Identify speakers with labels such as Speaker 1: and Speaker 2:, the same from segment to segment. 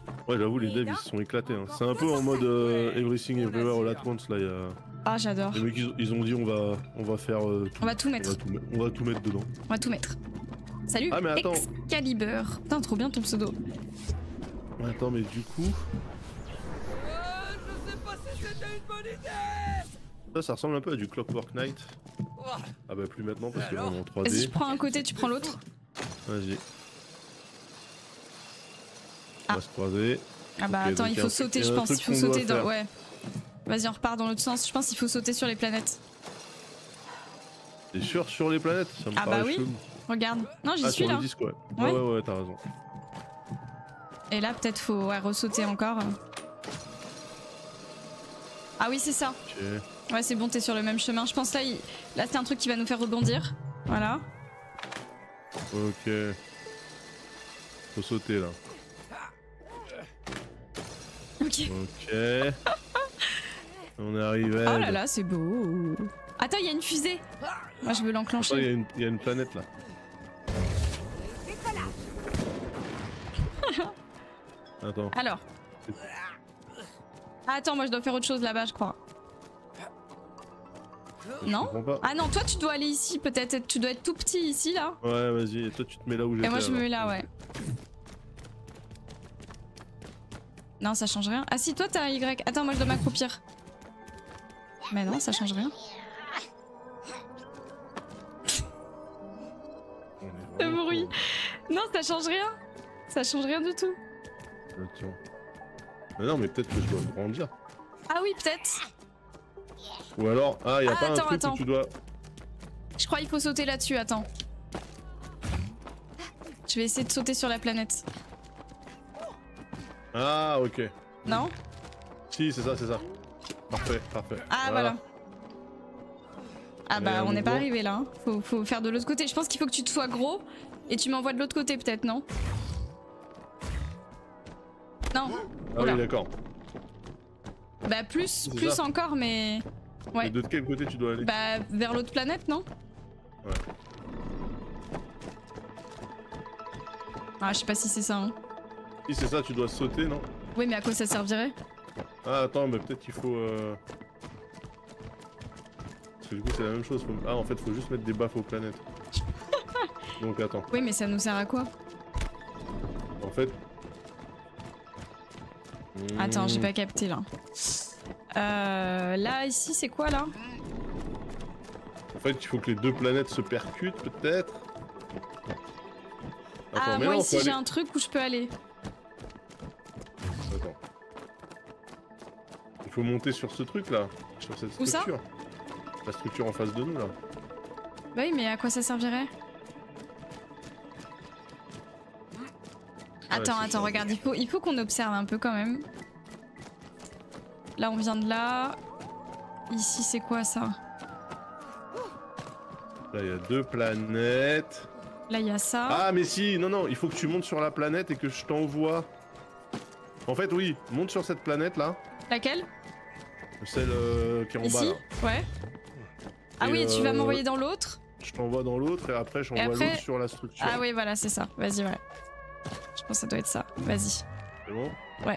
Speaker 1: Ouais, j'avoue, les devs ils se sont éclatés. Hein. C'est un peu en mode Everything Everywhere All At Once là.
Speaker 2: Ah, j'adore.
Speaker 1: Les mecs ils ont dit on va faire tout.
Speaker 2: On va tout mettre.
Speaker 1: On va tout mettre dedans.
Speaker 2: On va tout mettre. Salut,
Speaker 1: ah, mais attends.
Speaker 2: Excalibur. Putain, trop bien ton pseudo.
Speaker 1: Attends, mais du coup.
Speaker 3: Je sais pas si c'était une bonne idée.
Speaker 1: Ça ressemble un peu à du Clockwork Knight. Ah bah plus maintenant parce que là on est en 3D.
Speaker 2: Vas-y, je prends un côté, tu prends l'autre.
Speaker 1: Vas-y. On va se croiser.
Speaker 2: Ah bah
Speaker 1: okay,
Speaker 2: attends, il faut sauter, je pense. Il faut sauter dans. Ouais. Vas-y, on repart dans l'autre sens. Je pense qu'il faut sauter sur les planètes.
Speaker 1: T'es sûr sur les planètes? Ça me
Speaker 2: bah oui.
Speaker 1: chelou.
Speaker 2: Regarde. Non, j'y suis
Speaker 1: sur
Speaker 2: là.
Speaker 1: Le disque, ouais.
Speaker 2: Ouais,
Speaker 1: ouais, t'as raison.
Speaker 2: Et là, peut-être faut ressauter encore. Ah oui, c'est ça.
Speaker 1: Okay.
Speaker 2: Ouais, c'est bon, t'es sur le même chemin. Je pense là, là c'est un truc qui va nous faire rebondir. Voilà.
Speaker 1: Ok. Faut sauter là.
Speaker 2: Ok.
Speaker 1: Ok. On est arrivé.
Speaker 2: Oh là là, c'est beau. Attends, il y a une fusée. Moi, je veux l'enclencher.
Speaker 1: Il y a une planète là. Attends.
Speaker 2: Alors. Ah, attends, moi je dois faire autre chose là-bas, je crois. Non? Ah non, toi tu dois aller ici peut-être. Tu dois être tout petit ici là.
Speaker 1: Ouais, vas-y. Et toi tu te mets là où j'étais.
Speaker 2: Et moi je me mets là, ouais. Non, ça change rien. Ah si, toi t'as un Y. Attends, moi je dois m'accroupir. Mais non, ça change rien. Le bruit. Non, ça change rien. Ça change rien du tout.
Speaker 1: Attends. Mais non, mais peut-être que je dois grandir.
Speaker 2: Ah oui, peut-être.
Speaker 1: Ou alors, ah, y a pas un truc
Speaker 2: attends.
Speaker 1: où tu dois...
Speaker 2: Je crois qu'il faut sauter là-dessus, attends. Je vais essayer de sauter sur la planète.
Speaker 1: Ah, ok.
Speaker 2: Non?
Speaker 1: Si, c'est ça, c'est ça. Parfait, parfait.
Speaker 2: Ah, voilà. Ah bah, on n'est pas arrivé là. Hein. Faut faire de l'autre côté. Je pense qu'il faut que tu te sois gros et tu m'envoies de l'autre côté, peut-être, non? Non.
Speaker 1: Ah oui, d'accord.
Speaker 2: Bah, plus encore, mais... Ouais.
Speaker 1: Et de quel côté tu dois aller?
Speaker 2: Bah, vers l'autre planète, non?
Speaker 1: Ouais.
Speaker 2: Ah, je sais pas si c'est ça, hein.
Speaker 1: Si c'est ça, tu dois sauter, non?
Speaker 2: Oui, mais à quoi ça servirait?
Speaker 1: Ah, attends, mais peut-être qu'il faut... Parce que du coup, c'est la même chose. Ah, en fait, faut juste mettre des baffes aux planètes. Donc, attends.
Speaker 2: Oui, mais ça nous sert à quoi?
Speaker 1: En fait...
Speaker 2: Attends, j'ai pas capté, là. Là, ici, c'est quoi, là?
Speaker 1: En fait, il faut que les deux planètes se percutent, peut-être.
Speaker 2: Ah, moi, ici, j'ai un truc où je peux aller.
Speaker 1: Attends. Il faut monter sur ce truc-là. Sur cette structure. La structure en face de nous, là.
Speaker 2: Bah oui, mais à quoi ça servirait? Attends, attends, regarde, il faut qu'on observe un peu, quand même. Là, on vient de là. Ici, c'est quoi, ça?
Speaker 1: Là, il y a deux planètes.
Speaker 2: Là, il y a ça.
Speaker 1: Ah, mais si, non, non, il faut que tu montes sur la planète et que je t'envoie... En fait, oui, monte sur cette planète-là.
Speaker 2: Laquelle?
Speaker 1: Celle qui est en
Speaker 2: ici?
Speaker 1: bas, là.
Speaker 2: Ouais. Ah oui, et tu vas m'envoyer dans l'autre?
Speaker 1: Je t'envoie dans l'autre et après, j'envoie l'autre sur la structure.
Speaker 2: Ah oui, voilà, c'est ça. Vas-y, ouais. Je pense que ça doit être ça. Vas-y.
Speaker 1: C'est bon?
Speaker 2: Ouais.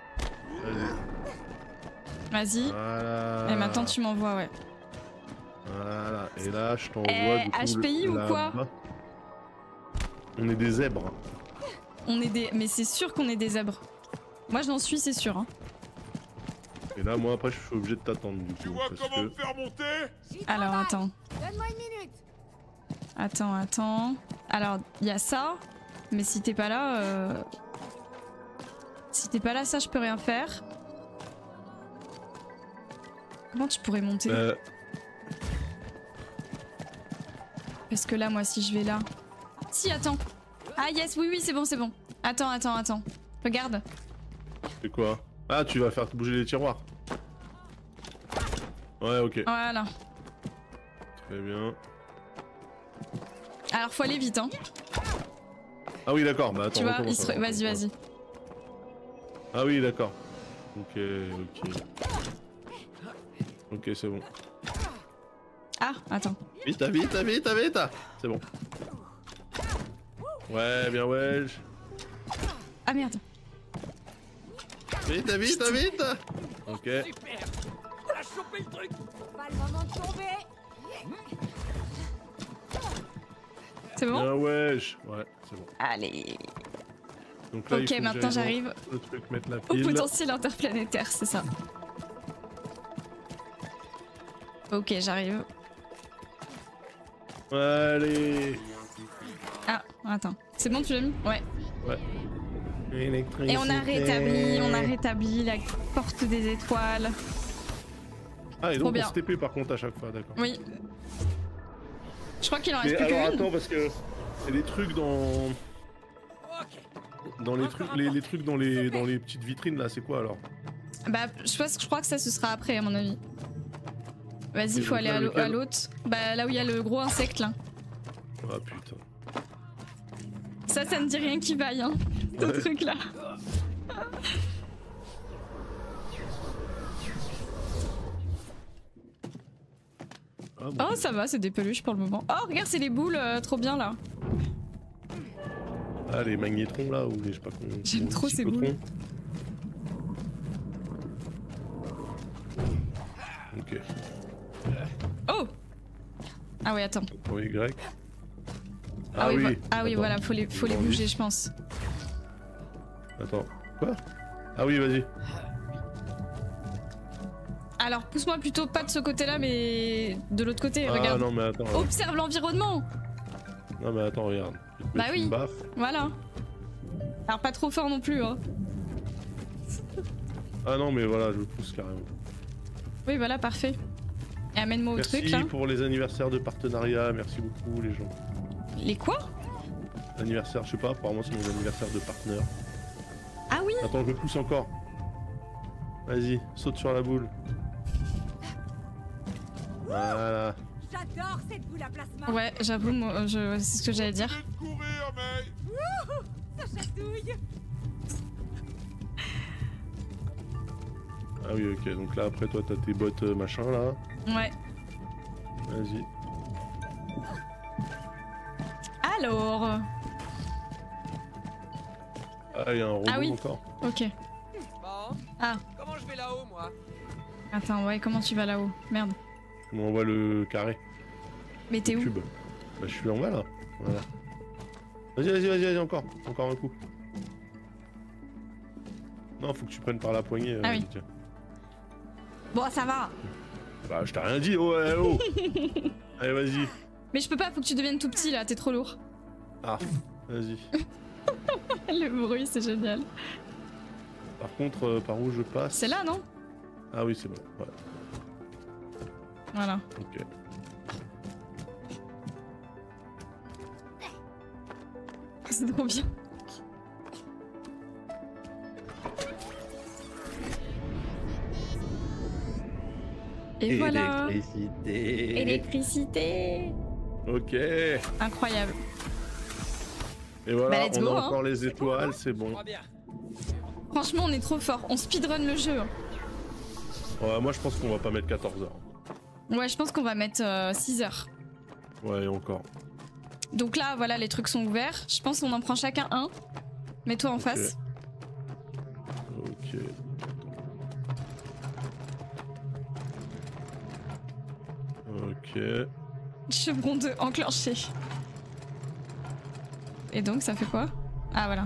Speaker 1: Vas-y.
Speaker 2: Vas-y.
Speaker 1: Voilà.
Speaker 2: Et maintenant, tu m'envoies, ouais.
Speaker 1: Voilà. Et là, je t'envoie du coup...
Speaker 2: HPI ou quoi?
Speaker 1: On est des zèbres.
Speaker 2: On est des... Mais c'est sûr qu'on est des zèbres. Moi, j'en suis, c'est sûr. Hein.
Speaker 1: Et là, moi, après, je suis obligé de t'attendre, du coup.
Speaker 4: Tu vois comment me faire monter?
Speaker 2: Alors, attends.
Speaker 5: Donne-moi une minute.
Speaker 2: Attends, attends. Alors, il y a ça. Mais si t'es pas là... Si t'es pas là, ça, je peux rien faire. Comment tu pourrais monter? Parce que là, moi, si je vais là... Si, attends. Ah, yes, oui, oui, c'est bon, c'est bon. Attends, attends, attends. Regarde.
Speaker 1: C'est quoi? Ah, tu vas faire bouger les tiroirs. Ouais, ok.
Speaker 2: Voilà.
Speaker 1: Très bien.
Speaker 2: Alors, faut aller vite, hein.
Speaker 1: Ah oui, d'accord. Bah attends.
Speaker 2: Tu vois, vas-y, vas-y.
Speaker 1: Ah oui, d'accord. Ok, ok. Ok, c'est bon.
Speaker 2: Ah, attends.
Speaker 1: Vite, vite, vite, vite. C'est bon. Ouais, bien, ouais.
Speaker 2: Ah merde.
Speaker 1: Vite, vite, vite. Ok.
Speaker 3: Super. On a chopé le truc.
Speaker 5: Pas le moment de tomber.
Speaker 2: C'est bon?
Speaker 1: Ah wesh. Ouais, c'est bon.
Speaker 2: Allez.
Speaker 1: Donc là, il
Speaker 2: Ok,
Speaker 1: faut que
Speaker 2: maintenant
Speaker 1: j'aille
Speaker 2: j'arrive
Speaker 1: dans le truc, mettre la
Speaker 2: au
Speaker 1: pile.
Speaker 2: potentiel interplanétaire, c'est ça. Ok, j'arrive.
Speaker 1: Allez.
Speaker 2: Ah, attends. C'est bon, tu l'as mis? Ouais.
Speaker 1: Ouais.
Speaker 2: Et on a rétabli la porte des étoiles.
Speaker 1: Ah, et
Speaker 2: Trop
Speaker 1: donc
Speaker 2: bien.
Speaker 1: on se TP par contre à chaque fois, d'accord.
Speaker 2: Oui. Je crois qu'il en
Speaker 1: Mais
Speaker 2: reste plus
Speaker 1: alors
Speaker 2: qu'une.
Speaker 1: attends, parce que c'est des trucs dans.
Speaker 3: Ok.
Speaker 1: Dans les trucs, les trucs dans les petites vitrines là, c'est quoi alors?
Speaker 2: Bah, je crois que ça ce sera après, à mon avis. Vas-y,
Speaker 1: Et
Speaker 2: faut
Speaker 1: donc
Speaker 2: aller
Speaker 1: là,
Speaker 2: à
Speaker 1: lequel
Speaker 2: l'autre. Bah, là où il y a le gros insecte, là.
Speaker 1: Ah putain.
Speaker 2: Ça ne dit rien qui vaille, hein, ce
Speaker 1: Ouais.
Speaker 2: truc-là.
Speaker 1: Ah, bon.
Speaker 2: Oh, ça va, c'est des peluches pour le moment. Oh, regarde, c'est les boules, trop bien, là.
Speaker 1: Ah, les magnétrons là, ou les je sais pas comment.
Speaker 2: J'aime
Speaker 1: comment on
Speaker 2: trop
Speaker 1: dit,
Speaker 2: ces
Speaker 1: cyclotrons.
Speaker 2: boules.
Speaker 1: Ok.
Speaker 2: Oh! Ah oui, attends.
Speaker 1: Pour Y.
Speaker 2: Ah oui,
Speaker 1: Attends.
Speaker 2: voilà, faut les bouger, je pense.
Speaker 1: Attends. Quoi? Ah oui, vas-y.
Speaker 2: Alors, pousse-moi plutôt pas de ce côté-là, mais de l'autre côté,
Speaker 1: Ah
Speaker 2: regarde.
Speaker 1: non, mais attends. ouais.
Speaker 2: Observe l'environnement!
Speaker 1: Non, mais attends, regarde. Je vais te
Speaker 2: Bah
Speaker 1: mettre
Speaker 2: oui.
Speaker 1: une baffe.
Speaker 2: Voilà. Alors, pas trop fort non plus, hein.
Speaker 1: Ah non, mais voilà, je le pousse carrément.
Speaker 2: Oui, voilà, parfait. Et amène-moi au
Speaker 1: Merci
Speaker 2: truc, là.
Speaker 1: pour les anniversaires de partenariat, merci beaucoup les gens.
Speaker 2: Les quoi?
Speaker 1: Anniversaire, je sais pas, apparemment c'est mon anniversaire de partenaire.
Speaker 2: Ah oui!
Speaker 1: Attends, je le pousse encore. Vas-y, saute sur la boule. Voilà.
Speaker 5: J'adore cette boule à plasma.
Speaker 2: Ouais, j'avoue, moi, c'est ce que j'allais dire.
Speaker 4: De courir, mais...
Speaker 5: Ça chatouille.
Speaker 1: Ah oui, ok, donc là après toi t'as tes bottes machin là.
Speaker 2: Ouais.
Speaker 1: Vas-y.
Speaker 2: Alors...
Speaker 1: Ah, il y a un robot
Speaker 2: Ah oui.
Speaker 1: encore.
Speaker 2: Ok.
Speaker 3: Bon.
Speaker 2: Ah.
Speaker 3: Comment je vais là-haut, moi?
Speaker 2: Attends, ouais, comment tu vas là-haut? Merde.
Speaker 1: On voit le carré,
Speaker 2: Mais t'es
Speaker 1: le
Speaker 2: où?
Speaker 1: cube. Bah je suis en bas là. Voilà. Vas-y, encore. Encore un coup. Non, faut que tu prennes par la poignée.
Speaker 2: Ah oui.
Speaker 1: Tiens.
Speaker 2: Bon, ça va.
Speaker 1: Bah je t'ai rien dit, oh, ouais, oh. Allez, vas-y.
Speaker 2: Mais je peux pas, faut que tu deviennes tout petit là, t'es trop lourd.
Speaker 1: Ah, vas-y.
Speaker 2: Le bruit, c'est génial.
Speaker 1: Par contre, par où je passe?
Speaker 2: C'est là, non?
Speaker 1: Ah oui, c'est bon. Ouais,
Speaker 2: Voilà.
Speaker 1: ok.
Speaker 2: C'est trop bien. Et voilà.
Speaker 1: Électricité.
Speaker 2: Électricité.
Speaker 1: Ok.
Speaker 2: Incroyable.
Speaker 1: Et voilà,
Speaker 2: Bah, let's
Speaker 1: on
Speaker 2: go,
Speaker 1: a
Speaker 2: hein.
Speaker 1: encore les étoiles, c'est bon.
Speaker 3: Très bien.
Speaker 2: Franchement, on est trop fort. On speedrun le jeu.
Speaker 1: Ouais, moi je pense qu'on va pas mettre 14 heures.
Speaker 2: Ouais, je pense qu'on va mettre 6 heures.
Speaker 1: Ouais, et encore.
Speaker 2: Donc là, voilà, les trucs sont ouverts. Je pense qu'on en prend chacun un. Mets-toi en
Speaker 1: Ok.
Speaker 2: face.
Speaker 1: Ok. Ok.
Speaker 2: Chevron 2 enclenché. Et donc, ça fait quoi? Ah, voilà.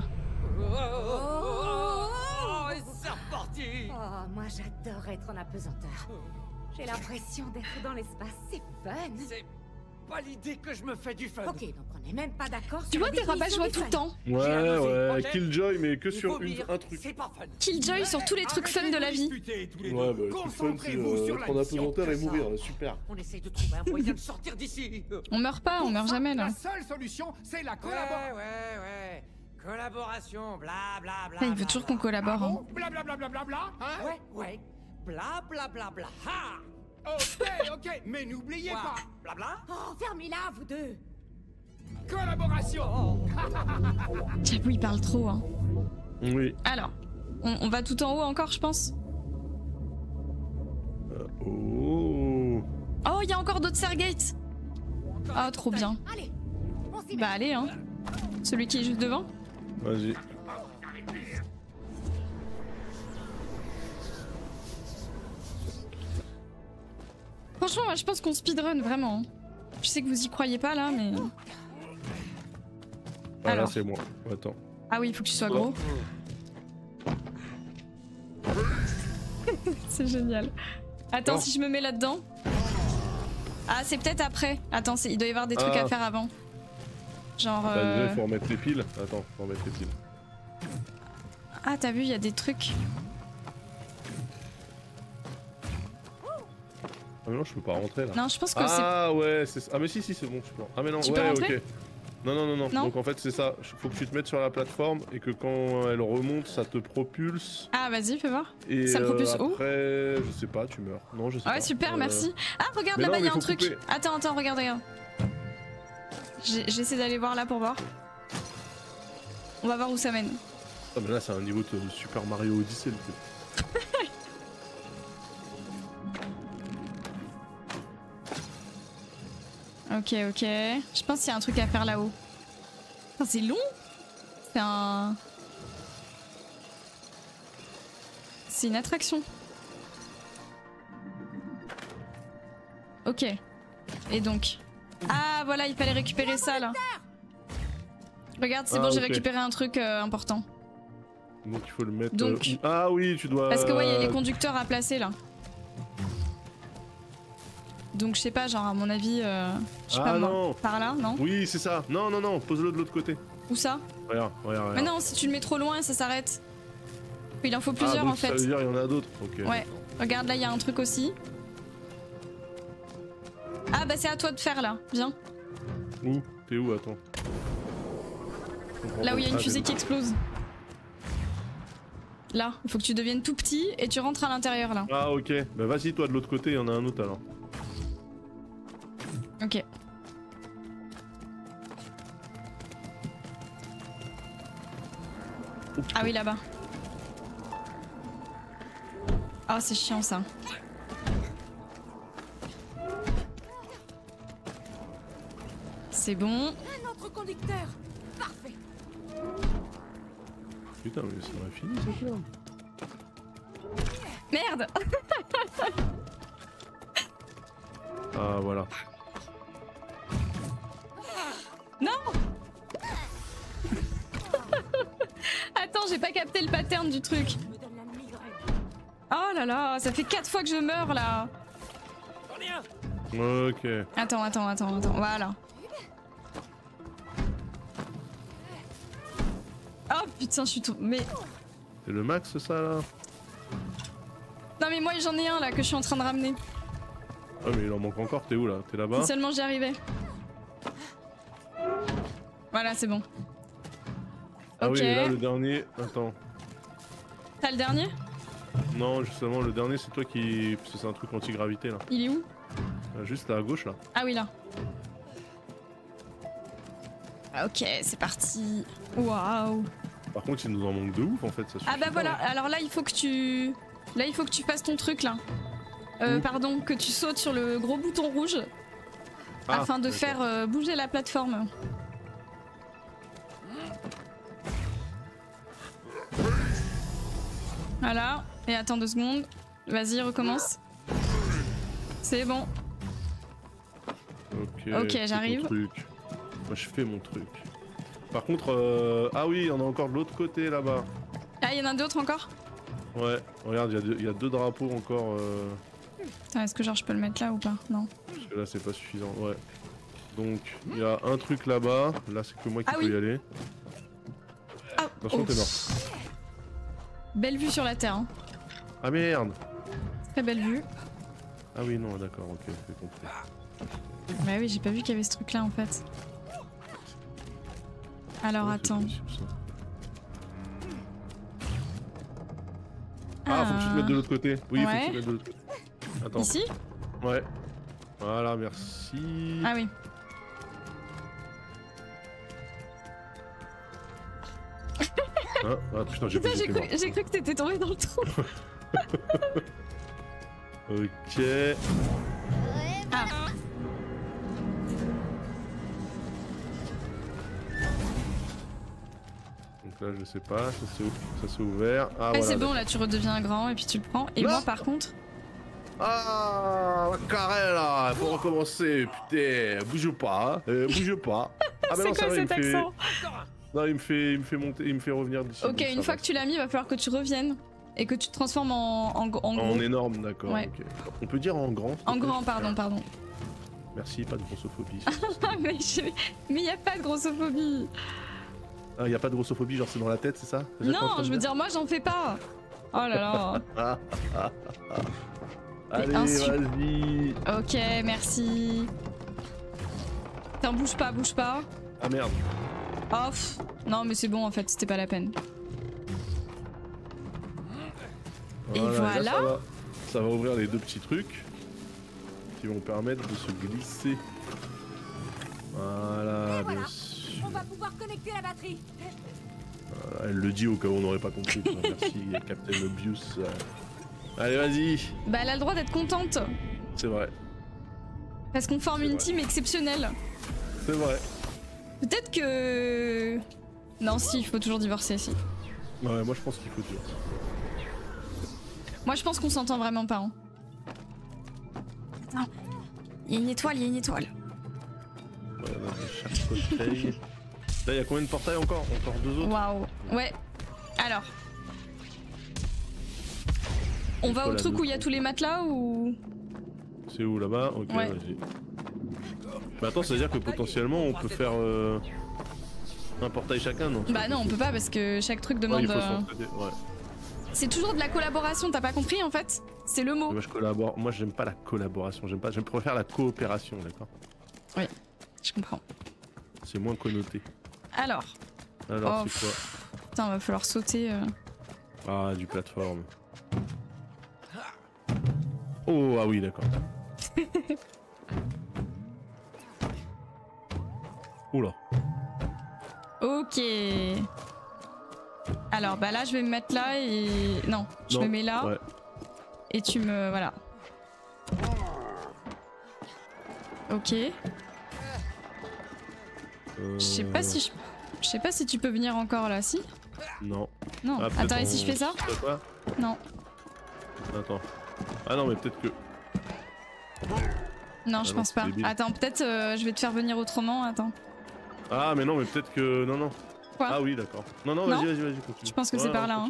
Speaker 3: Oh, et c'est reparti.
Speaker 5: Oh, moi j'adore être en apesanteur. J'ai l'impression d'être dans l'espace, c'est fun.
Speaker 3: C'est pas l'idée que je me fais du fun.
Speaker 5: Ok, donc on n'est même pas d'accord sur
Speaker 2: Tu vois,
Speaker 5: la
Speaker 2: t'es rabat
Speaker 5: définition
Speaker 2: joie
Speaker 5: du
Speaker 2: tout le
Speaker 5: fun.
Speaker 2: temps.
Speaker 1: Ouais,
Speaker 3: J'ai annoncé,
Speaker 1: ouais,
Speaker 3: ok.
Speaker 1: Killjoy, mais que
Speaker 3: Il
Speaker 1: sur
Speaker 3: faut dire,
Speaker 1: un truc.
Speaker 3: c'est pas fun.
Speaker 2: Killjoy sur tous les trucs fun de la vie.
Speaker 1: Ouais, bah, tout fun, c'est être en apesanteur et mourir, super.
Speaker 3: On essaye de trouver un moyen de sortir d'ici.
Speaker 2: On meurt pas, on meurt jamais là.
Speaker 6: La seule solution, c'est la
Speaker 3: Ouais,
Speaker 6: collaboration.
Speaker 3: ouais. Collaboration, bla bla bla.
Speaker 2: Ah, il veut toujours qu'on collabore. hein.
Speaker 6: Blablabla, hein?
Speaker 3: Ouais. Bla bla bla bla. Ha!
Speaker 6: Ok, mais n'oubliez pas,
Speaker 3: Bla bla.
Speaker 5: Oh, fermez-la, vous deux.
Speaker 6: collaboration.
Speaker 2: J'avoue, il parle trop. Hein.
Speaker 1: Oui.
Speaker 2: Alors, on va tout en haut encore, je pense.
Speaker 1: Oh.
Speaker 2: Oh, il y a encore d'autres Stargates. Oh, trop bien.
Speaker 5: Allez, on s'y met.
Speaker 2: Bah allez, hein. Celui qui est juste devant.
Speaker 1: Vas-y.
Speaker 2: Franchement, moi, je pense qu'on speedrun vraiment. Je sais que vous y croyez pas là, mais.
Speaker 1: Ah,
Speaker 2: Alors.
Speaker 1: là, c'est moi. Attends.
Speaker 2: Ah oui, il faut que tu sois gros. C'est génial. Attends,
Speaker 1: Oh.
Speaker 2: si je me mets là-dedans. Ah, c'est peut-être après. Attends, il doit y avoir des trucs à faire avant. Genre.
Speaker 1: Bah, il faut remettre les piles. Attends, faut remettre les piles.
Speaker 2: Ah, t'as vu, il y a des trucs.
Speaker 1: Ah, mais non, je peux pas rentrer là.
Speaker 2: Non, je pense que
Speaker 1: Ah, ouais, c'est ça. Ah, mais si, c'est bon, je peux. Ah, mais non,
Speaker 2: Tu peux
Speaker 1: ouais,
Speaker 2: rentrer
Speaker 1: ok. Non.
Speaker 2: Non.
Speaker 1: Donc en fait, c'est ça. Faut que tu te mettes sur la plateforme et que quand elle remonte, ça te propulse.
Speaker 2: Ah, vas-y, fais voir.
Speaker 1: Et
Speaker 2: Ça me propulse où
Speaker 1: après, je sais pas, tu meurs. Non, je sais pas.
Speaker 2: Ouais, super, merci. Ah, regarde,
Speaker 1: mais
Speaker 2: là-bas,
Speaker 1: non,
Speaker 2: il y a
Speaker 1: mais
Speaker 2: un
Speaker 1: faut
Speaker 2: truc.
Speaker 1: couper.
Speaker 2: Attends, regarde. J'essaie d'aller voir là pour voir. On va voir où ça mène.
Speaker 1: Ah, mais là, c'est un niveau de Super Mario Odyssey, le truc.
Speaker 2: Ok. Je pense qu'il y a un truc à faire là-haut. Enfin, c'est long. C'est une attraction. Ok. Et donc. Ah, voilà, il fallait récupérer ça là. Regarde, c'est bon, j'ai
Speaker 1: ok.
Speaker 2: récupéré un truc important.
Speaker 1: Donc il faut le mettre.
Speaker 2: Donc-
Speaker 1: Ah oui, tu dois.
Speaker 2: Parce que ouais, il y a les conducteurs à placer là. Donc je sais pas, genre à mon avis, je sais
Speaker 1: Ah
Speaker 2: pas moi.
Speaker 1: non.
Speaker 2: Par là, non?
Speaker 1: Oui, c'est ça. Non, pose-le de l'autre côté.
Speaker 2: Où ça?
Speaker 1: Regarde.
Speaker 2: Mais non, si tu le mets trop loin, ça s'arrête. Il en faut plusieurs
Speaker 1: donc
Speaker 2: en fait.
Speaker 1: Ça veut dire il y en a d'autres. Ok.
Speaker 2: Ouais, regarde là, il y a un truc aussi. Ah bah c'est à toi de faire là, viens.
Speaker 1: Où? T'es où? Attends.
Speaker 2: Là où il y a une
Speaker 1: Ah,
Speaker 2: fusée
Speaker 1: j'ai-
Speaker 2: qui explose. Là, il faut que tu deviennes tout petit et tu rentres à l'intérieur là.
Speaker 1: Ah ok. Bah vas-y toi de l'autre côté, il y en a un autre alors.
Speaker 2: Ok. Ah oui, là-bas. Oh, c'est chiant ça. C'est bon.
Speaker 5: Un autre conducteur. Parfait.
Speaker 1: Putain mais c'est infini cette merde.
Speaker 2: Merde.
Speaker 1: Ah voilà.
Speaker 2: Non. Attends, j'ai pas capté le pattern du truc.
Speaker 5: Me donne la migraine.
Speaker 2: Oh là là, ça fait 4 fois que je meurs là.
Speaker 1: Ok.
Speaker 2: Attends, voilà. Oh putain, je suis tout... Mais...
Speaker 1: C'est le max ça là?
Speaker 2: Non mais moi j'en ai un là que je suis en train de ramener.
Speaker 1: Ah mais il en manque encore, t'es où là? T'es là-bas?
Speaker 2: Si seulement j'y arrivais. Voilà, c'est bon.
Speaker 1: Ah
Speaker 2: Ok.
Speaker 1: oui, et là le dernier. Attends.
Speaker 2: T'as le dernier?
Speaker 1: Non, justement, le dernier c'est toi qui. Parce que c'est un truc anti-gravité là.
Speaker 2: Il est où?
Speaker 1: Juste à gauche là.
Speaker 2: Ah oui, là. Ok, c'est parti. Waouh.
Speaker 1: Par contre, il nous en manque de ouf en fait. Ça
Speaker 2: Ah
Speaker 1: suffit
Speaker 2: bah
Speaker 1: pas,
Speaker 2: voilà,
Speaker 1: hein.
Speaker 2: alors là il faut que tu... Là il faut que tu fasses ton truc là.
Speaker 1: Où
Speaker 2: Pardon, que tu sautes sur le gros bouton rouge
Speaker 1: Ah,
Speaker 2: afin de
Speaker 1: d'accord.
Speaker 2: faire bouger la plateforme. Voilà, et attends 2 secondes. Vas-y, recommence. C'est bon. Ok,
Speaker 1: fais ton
Speaker 2: j'arrive.
Speaker 1: truc. Moi je fais mon truc. Par contre, ah oui, on a encore de l'autre côté là-bas.
Speaker 2: Ah, il y en a d'autres encore?
Speaker 1: Ouais, regarde, il y a deux drapeaux encore.
Speaker 2: Attends, est-ce que genre je peux le mettre là ou pas? Non.
Speaker 1: Parce que là c'est pas suffisant. Ouais. Donc il y a un truc là-bas. Là c'est que moi qui
Speaker 2: Ah
Speaker 1: peux
Speaker 2: oui.
Speaker 1: y aller.
Speaker 2: Ah,
Speaker 1: Attention,
Speaker 2: oh.
Speaker 1: t'es mort.
Speaker 2: Belle vue sur la terre, hein.
Speaker 1: Ah merde.
Speaker 2: Très belle vue.
Speaker 1: Ah oui, non, d'accord, ok, j'ai compris.
Speaker 2: Bah oui, j'ai pas vu qu'il y avait ce truc là en fait. Alors
Speaker 1: Ouais, c'est
Speaker 2: attends.
Speaker 1: possible, ça. Ah, faut que tu te mettes de l'autre côté. Oui, faut que
Speaker 2: Ouais.
Speaker 1: tu te mettes de l'autre côté. Attends.
Speaker 2: Ici?
Speaker 1: Ouais. Voilà, merci.
Speaker 2: Ah oui.
Speaker 1: Ah putain, j'ai
Speaker 2: Putain,
Speaker 1: plus été
Speaker 2: j'ai cru que t'étais tombé dans le trou.
Speaker 1: Ok.
Speaker 2: Ah.
Speaker 1: Donc là, je sais pas, ça s'est ouvert. Ah,
Speaker 2: Ouais,
Speaker 1: voilà.
Speaker 2: c'est bon, là tu redeviens grand et puis tu le prends. Et
Speaker 1: Non.
Speaker 2: moi par contre.
Speaker 1: Ah, carré là, faut recommencer, putain, bouge pas, bouge pas. Ah
Speaker 2: C'est quoi cet accent?
Speaker 1: Non, il me fait monter, il me fait revenir d'ici.
Speaker 2: Ok, une fois que tu l'as mis, il va falloir que tu reviennes et que tu te transformes en gros.
Speaker 1: En énorme, d'accord.
Speaker 2: Ouais.
Speaker 1: Okay. On peut dire en grand.
Speaker 2: En grand, pardon.
Speaker 1: Merci, pas de grossophobie.
Speaker 2: Mais y a pas de grossophobie.
Speaker 1: Ah, y a pas de grossophobie, genre c'est dans la tête, c'est ça?
Speaker 2: Non, je veux dire, moi j'en fais pas. Oh là là.
Speaker 1: Allez, vas-y.
Speaker 2: Ok, merci. T'en bouge pas.
Speaker 1: Ah merde.
Speaker 2: Oh, non mais c'est bon en fait, c'était pas la peine. Et voilà.
Speaker 1: Là, ça va ouvrir les deux petits trucs qui vont permettre de se glisser. Voilà,
Speaker 5: Voilà.
Speaker 1: bien sûr.
Speaker 5: On va pouvoir connecter la batterie.
Speaker 1: Voilà, elle le dit au cas où on n'aurait pas compris. Merci, Captain Obvious. Allez, vas-y.
Speaker 2: Bah elle a le droit d'être contente.
Speaker 1: C'est vrai.
Speaker 2: Parce qu'on forme une team exceptionnelle.
Speaker 1: C'est vrai.
Speaker 2: Peut-être que... Non, si, il faut toujours divorcer, si.
Speaker 1: Ouais, moi je pense qu'il faut dire.
Speaker 2: Moi je pense qu'on s'entend vraiment pas. Hein. Attends. Il y a une étoile.
Speaker 1: Ouais, chaque portail. Là, il y a combien de portails encore? Encore deux autres?
Speaker 2: Waouh. Ouais. Alors. On va au truc où il y a tous les matelas ou...
Speaker 1: C'est où là-bas? Ok,
Speaker 2: ouais.
Speaker 1: Vas-y. Mais attends, ça veut dire que potentiellement on peut faire un portail chacun, non?
Speaker 2: Bah non, on peut pas parce que chaque truc demande...
Speaker 1: Ouais, il faut s'entraider, ouais.
Speaker 2: C'est toujours de la collaboration, t'as pas compris en fait? C'est le mot.
Speaker 1: Moi je collabore, moi j'aime pas la collaboration, je préfère la coopération, d'accord?
Speaker 2: Oui, je comprends.
Speaker 1: C'est moins connoté.
Speaker 2: Alors,
Speaker 1: c'est quoi?
Speaker 2: putain, va falloir sauter.
Speaker 1: Ah, du plateforme. Oh, ah oui, d'accord. Oula.
Speaker 2: Ok. Alors, bah là, je vais me mettre là et... Non, je me mets là.
Speaker 1: Ouais.
Speaker 2: Et tu me... Voilà. Ok. Je sais pas si je sais pas si tu peux venir encore là, si?
Speaker 1: Non.
Speaker 2: Non.
Speaker 1: Ah,
Speaker 2: attends, et si je fais ça?
Speaker 1: Quoi?
Speaker 2: Non.
Speaker 1: Attends. Ah non, mais peut-être que...
Speaker 2: Non, je pense pas.
Speaker 1: Débile.
Speaker 2: Attends, peut-être je vais te faire venir autrement, attends.
Speaker 1: Ah, mais non, mais peut-être que... Non.
Speaker 2: Quoi?
Speaker 1: Ah oui, d'accord. Non,
Speaker 2: Non
Speaker 1: vas-y, continue.
Speaker 2: Je pense que c'est par là, hein.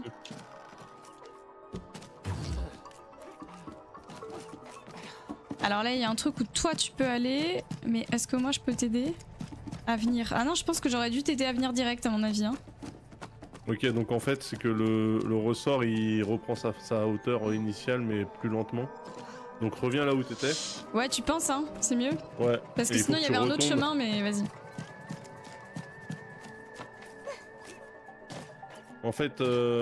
Speaker 2: Alors là, il y a un truc où toi tu peux aller, mais est-ce que moi je peux t'aider à venir? Ah non, je pense que j'aurais dû t'aider à venir direct à mon avis. Hein.
Speaker 1: Ok, donc en fait, c'est que le ressort, il reprend sa hauteur initiale, mais plus lentement. Donc reviens là où t'étais.
Speaker 2: Ouais, tu penses, hein? C'est mieux?
Speaker 1: Ouais.
Speaker 2: Parce que sinon, il y avait un autre chemin, mais vas-y.
Speaker 1: En fait,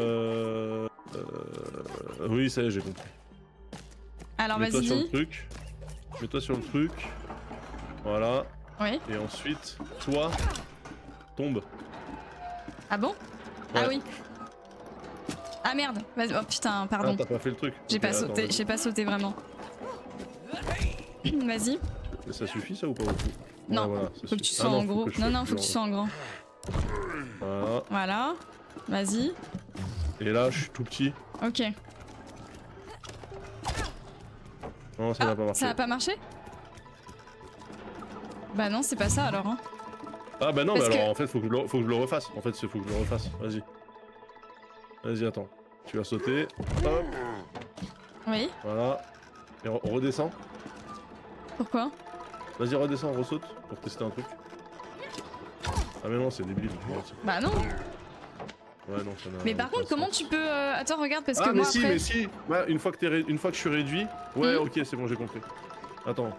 Speaker 1: oui, ça y est, j'ai compris.
Speaker 2: Alors
Speaker 1: Mets-toi
Speaker 2: vas-y.
Speaker 1: sur le truc. Mets-toi sur le truc. Voilà.
Speaker 2: Oui.
Speaker 1: Et ensuite, toi, tombe.
Speaker 2: Ah bon?
Speaker 1: Ouais.
Speaker 2: Ah oui. Ah merde. Vas-y. Oh putain, pardon.
Speaker 1: Ah, t'as pas fait le truc.
Speaker 2: J'ai
Speaker 1: Ok,
Speaker 2: pas
Speaker 1: attends,
Speaker 2: sauté.
Speaker 1: vas-y.
Speaker 2: J'ai pas sauté vraiment. Vas-y.
Speaker 1: Ça suffit ça ou pas beaucoup?
Speaker 2: Non.
Speaker 1: Ouais, voilà, ça
Speaker 2: Faut que
Speaker 1: suffit.
Speaker 2: tu sois
Speaker 1: Ah non,
Speaker 2: en gros. Non, faut que tu sois en grand.
Speaker 1: Voilà.
Speaker 2: Voilà. Vas-y.
Speaker 1: Et là, je suis tout petit.
Speaker 2: Ok.
Speaker 1: Non, ça n'a pas marché.
Speaker 2: Ça a pas marché? Bah non, c'est pas ça alors. Hein.
Speaker 1: Ah bah non,
Speaker 2: Parce
Speaker 1: mais alors
Speaker 2: que-
Speaker 1: en fait, faut que je le refasse. En fait, faut que je le refasse. Vas-y. Vas-y, attends. Tu vas sauter. Hop.
Speaker 2: Oui.
Speaker 1: Voilà. Et on redescend.
Speaker 2: Pourquoi?
Speaker 1: Vas-y, redescends, ressaute pour tester un truc. Ah mais non, c'est débile.
Speaker 2: Bah non.
Speaker 1: Ouais, non, ça n'a...
Speaker 2: Mais par contre, comment tu peux... Attends, regarde, parce que
Speaker 1: Ah mais
Speaker 2: moi
Speaker 1: si,
Speaker 2: après...
Speaker 1: mais si. Ouais, une fois que je suis réduit. Ouais, ok, c'est bon, j'ai compris. Attends.